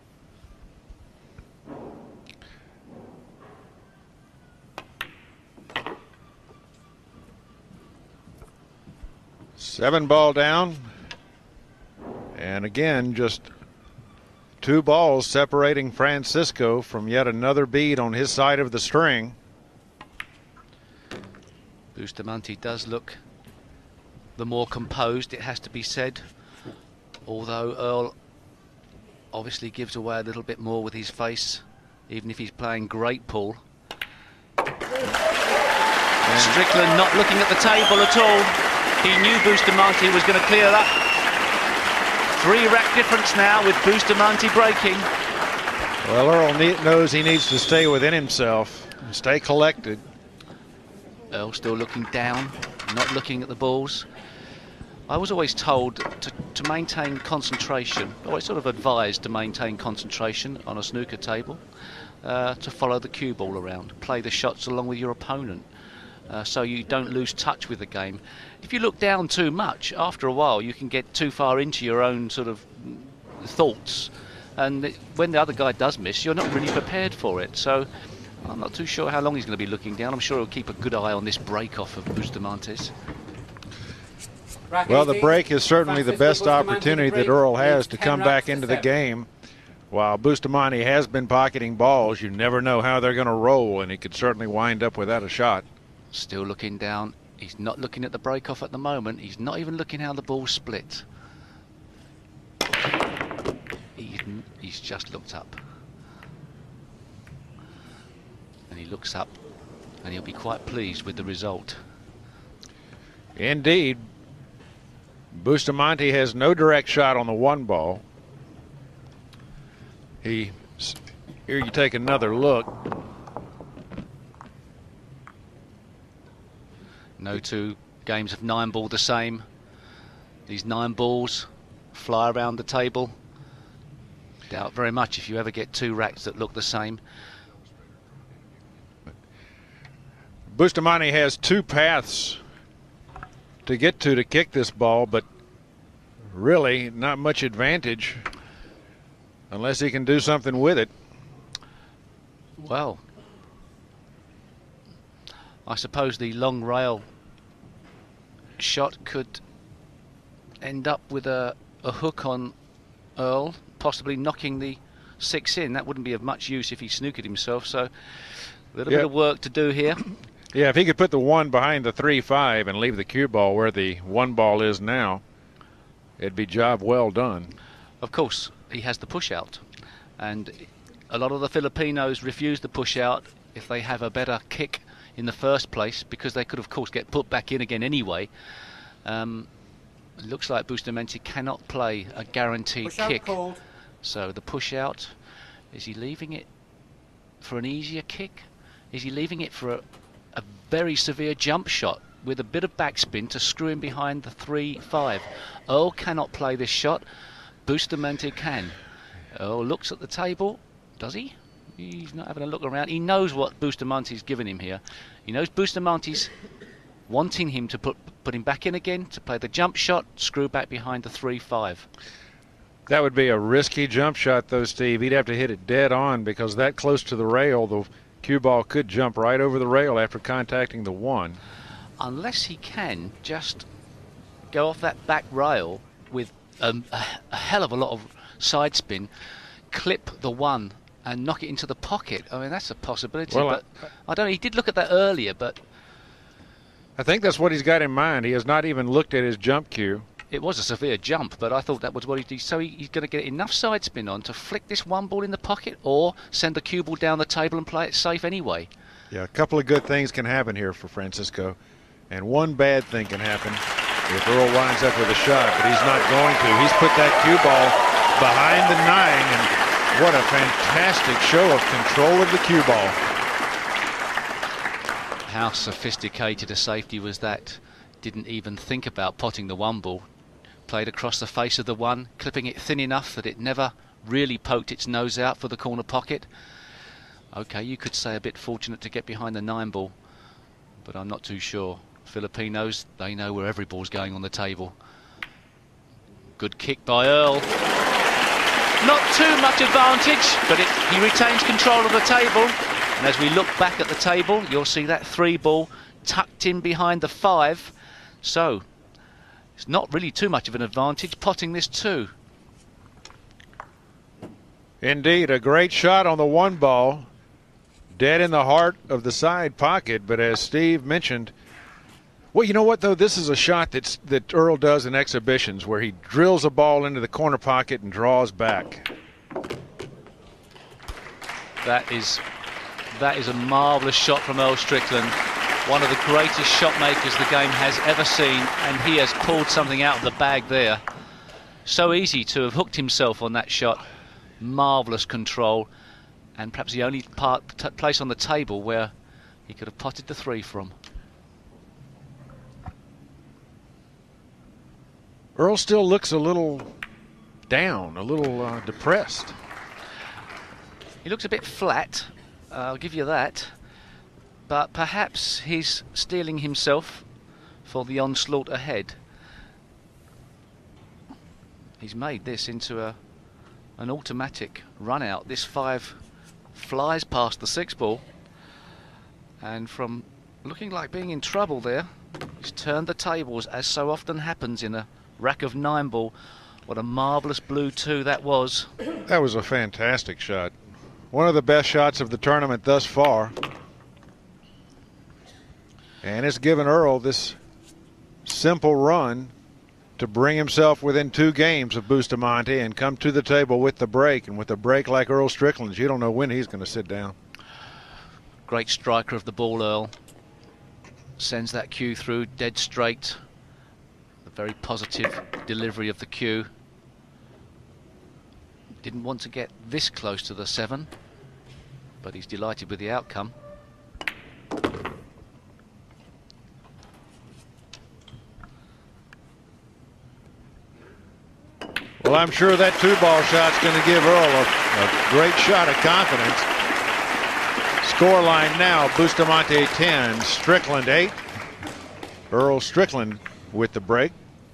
Seven ball down. And again, just two balls separating Francisco from yet another bead on his side of the string. Bustamante does look the more composed, it has to be said, although Earl obviously gives away a little bit more with his face, even if he's playing great pool. And Strickland not looking at the table at all. He knew Bustamante was going to clear that. Three rack difference now with Bustamante breaking. Well, Earl knows he needs to stay within himself and stay collected. Earl still looking down, not looking at the balls. I was always told to, to maintain concentration, always sort of advised to maintain concentration on a snooker table, uh, to follow the cue ball around, play the shots along with your opponent, uh, so you don't lose touch with the game. If you look down too much, after a while you can get too far into your own sort of thoughts, and it, when the other guy does miss, you're not really prepared for it. So I'm not too sure how long he's going to be looking down. I'm sure he'll keep a good eye on this break-off of Bustamante's. Well, the break is certainly the best opportunity that Earl has to come back into the game. While Bustamante has been pocketing balls, you never know how they're going to roll, and he could certainly wind up without a shot. Still looking down. He's not looking at the break-off at the moment. He's not even looking how the ball's split. He, he's just looked up. And he looks up, and he'll be quite pleased with the result. Indeed. Bustamante has no direct shot on the one ball. He, here you take another look. No two games of nine ball the same. These nine balls fly around the table. Doubt very much if you ever get two racks that look the same. Bustamante has two paths to get to to kick this ball, but really not much advantage unless he can do something with it. Well, I suppose the long rail shot could end up with a, a hook on Earl, possibly knocking the six in. That wouldn't be of much use if he snookered himself, so a little Yep. bit of work to do here. Yeah, if he could put the one behind the three five and leave the cue ball where the one ball is now, it'd be job well done. Of course, he has the push out, and a lot of the Filipinos refuse the push out if they have a better kick in the first place, because they could of course get put back in again anyway. Um, it looks like Bustamante cannot play a guaranteed Push out kick. called. So the push out, is he leaving it for an easier kick? Is he leaving it for a, a very severe jump shot with a bit of backspin to screw him behind the three five? Earl cannot play this shot. Bustamante can. Earl looks at the table. Does he? He's not having a look around. He knows what Bustamante's given him here. He knows Bustamante's wanting him to put put him back in again, to play the jump shot, screw back behind the three five. That would be a risky jump shot, though, Steve. He'd have to hit it dead on, because that close to the rail, the cue ball could jump right over the rail after contacting the one. Unless he can just go off that back rail with um, a, a hell of a lot of side spin, clip the one and knock it into the pocket. I mean, that's a possibility. Well, but I, I don't know. He did look at that earlier, but I think that's what he's got in mind. He has not even looked at his jump cue. it was a severe jump, but I thought that was what he did. So he, he's going to get enough side spin on to flick this one ball in the pocket, or send the cue ball down the table and play it safe anyway. Yeah, a couple of good things can happen here for Francisco, and one bad thing can happen if Earl winds up with a shot, but he's not going to. He's put that cue ball behind the nine, and what a fantastic show of control of the cue ball. How sophisticated a safety was that? Didn't even think about potting the one ball. Played across the face of the one, clipping it thin enough that it never really poked its nose out for the corner pocket. Okay, you could say a bit fortunate to get behind the nine ball, but I'm not too sure. Filipinos, they know where every ball's going on the table. Good kick by Earl. Not too much advantage, but it, he retains control of the table. And as we look back at the table, you'll see that three ball tucked in behind the five. So it's not really too much of an advantage potting this two. Indeed, a great shot on the one ball. Dead in the heart of the side pocket, but as Steve mentioned, well, you know what, though? This is a shot that's, that Earl does in exhibitions, where he drills a ball into the corner pocket and draws back. That is, that is a marvellous shot from Earl Strickland. One of the greatest shot makers the game has ever seen, and he has pulled something out of the bag there. So easy to have hooked himself on that shot. Marvellous control, and perhaps the only part, t place on the table where he could have potted the three from. Earl still looks a little down, a little uh, depressed. He looks a bit flat, uh, I'll give you that. But perhaps he's steeling himself for the onslaught ahead. He's made this into a an automatic run out. This five flies past the six ball, and from looking like being in trouble there, he's turned the tables, as so often happens in a rack of nine ball. What a marvellous blue two that was. That was a fantastic shot. One of the best shots of the tournament thus far. And it's given Earl this simple run to bring himself within two games of Bustamante and come to the table with the break. And with a break like Earl Strickland's, you don't know when he's going to sit down. Great striker of the ball, Earl. Sends that cue through dead straight. A very positive delivery of the cue. Didn't want to get this close to the seven, but he's delighted with the outcome. Well, I'm sure that two-ball shot's going to give Earl a, a great shot of confidence. Score line now, Bustamante ten, Strickland eight. Earl Strickland with the break.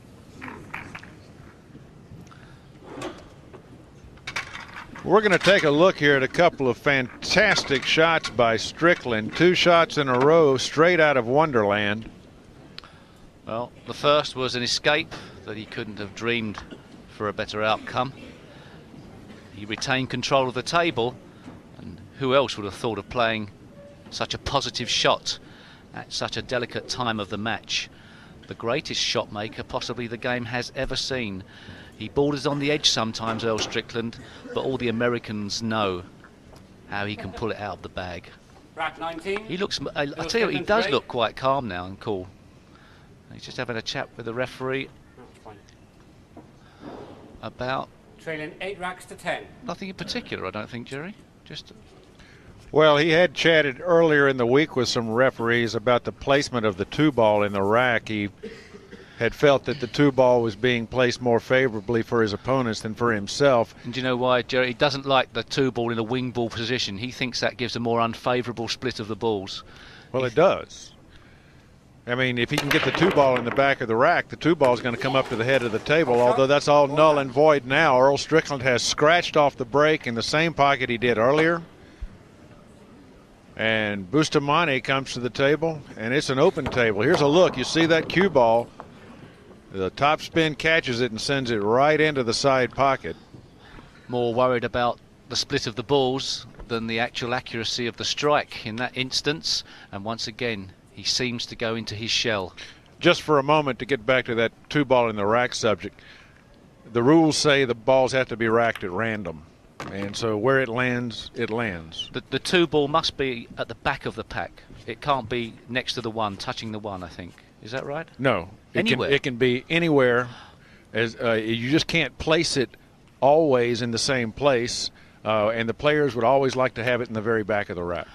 We're going to take a look here at a couple of fantastic shots by Strickland. Two shots in a row straight out of Wonderland. Well, the first was an escape that he couldn't have dreamed for a better outcome. He retained control of the table, and who else would have thought of playing such a positive shot at such a delicate time of the match? The greatest shot maker possibly the game has ever seen. He borders on the edge sometimes, Earl Strickland, but all the Americans know how he can pull it out of the bag. Rack nineteen. He looks, I, I tell you what, he does look quite calm now and cool. He's just having a chat with the referee about trailing eight racks to ten. Nothing in particular, I don't think, Jerry. Just well, he had chatted earlier in the week with some referees about the placement of the two ball in the rack. He had felt that the two ball was being placed more favorably for his opponents than for himself. And do you know why, Jerry? He doesn't like the two ball in a wing ball position. He thinks that gives a more unfavourable split of the balls. Well, it does. I mean, if he can get the two ball in the back of the rack, the two ball is going to come up to the head of the table, although that's all null and void now. Earl Strickland has scratched off the break in the same pocket he did earlier. And Bustamante comes to the table, and it's an open table. Here's a look. You see that cue ball. The top spin catches it and sends it right into the side pocket. More worried about the split of the balls than the actual accuracy of the strike in that instance. And once again, he seems to go into his shell. Just for a moment, to get back to that two ball in the rack subject, the rules say the balls have to be racked at random. And so where it lands, it lands. The, the two ball must be at the back of the pack. It can't be next to the one, touching the one, I think. Is that right? No. It Anywhere. Can, it can be anywhere. As uh, you just can't place it always in the same place. Uh, and the players would always like to have it in the very back of the rack.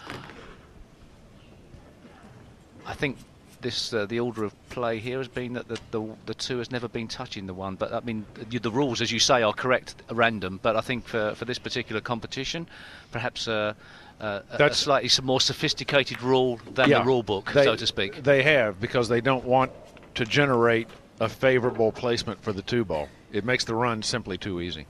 I think this uh, the order of play here has been that the, the the two has never been touching the one, but I mean the, the rules, as you say, are correct, random. But I think for for this particular competition, perhaps uh, uh, a slightly more sophisticated rule than yeah, the rule book, they, so to speak. They have, because they don't want to generate a favorable placement for the two ball. It makes the run simply too easy.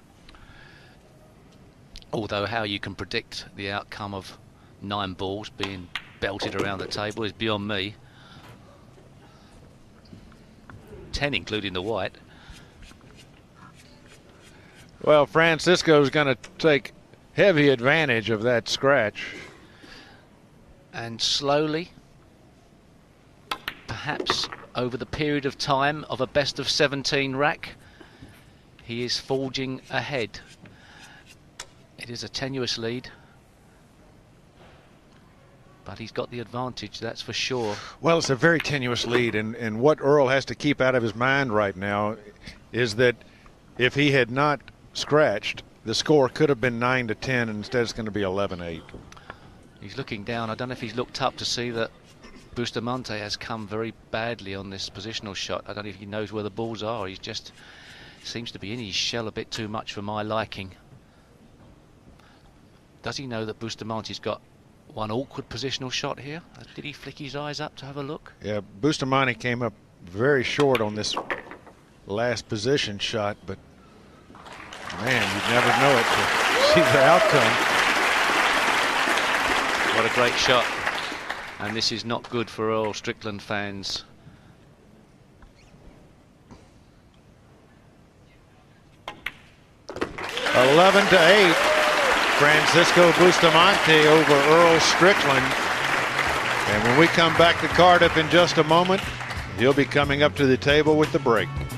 Although how you can predict the outcome of nine balls being belted around the table is beyond me. Ten including the white. Well, Francisco's going to take heavy advantage of that scratch. And slowly, perhaps over the period of time of a best of seventeen rack, he is forging ahead. It is a tenuous lead, but he's got the advantage, that's for sure. Well, it's a very tenuous lead, and, and what Earl has to keep out of his mind right now is that if he had not scratched, the score could have been nine to ten, and instead it's going to be eleven eight. He's looking down. I don't know if he's looked up to see that Bustamante has come very badly on this positional shot. I don't know if he knows where the balls are. He just seems to be in his shell a bit too much for my liking. Does he know that Bustamante's got one awkward positional shot here? Did he flick his eyes up to have a look? Yeah, Bustamante came up very short on this last position shot, but man, you'd never know it to see the outcome. What a great shot. And this is not good for Earl Strickland fans. eleven to eight. Francisco Bustamante over Earl Strickland. And when we come back to Cardiff in just a moment, he'll be coming up to the table with the break.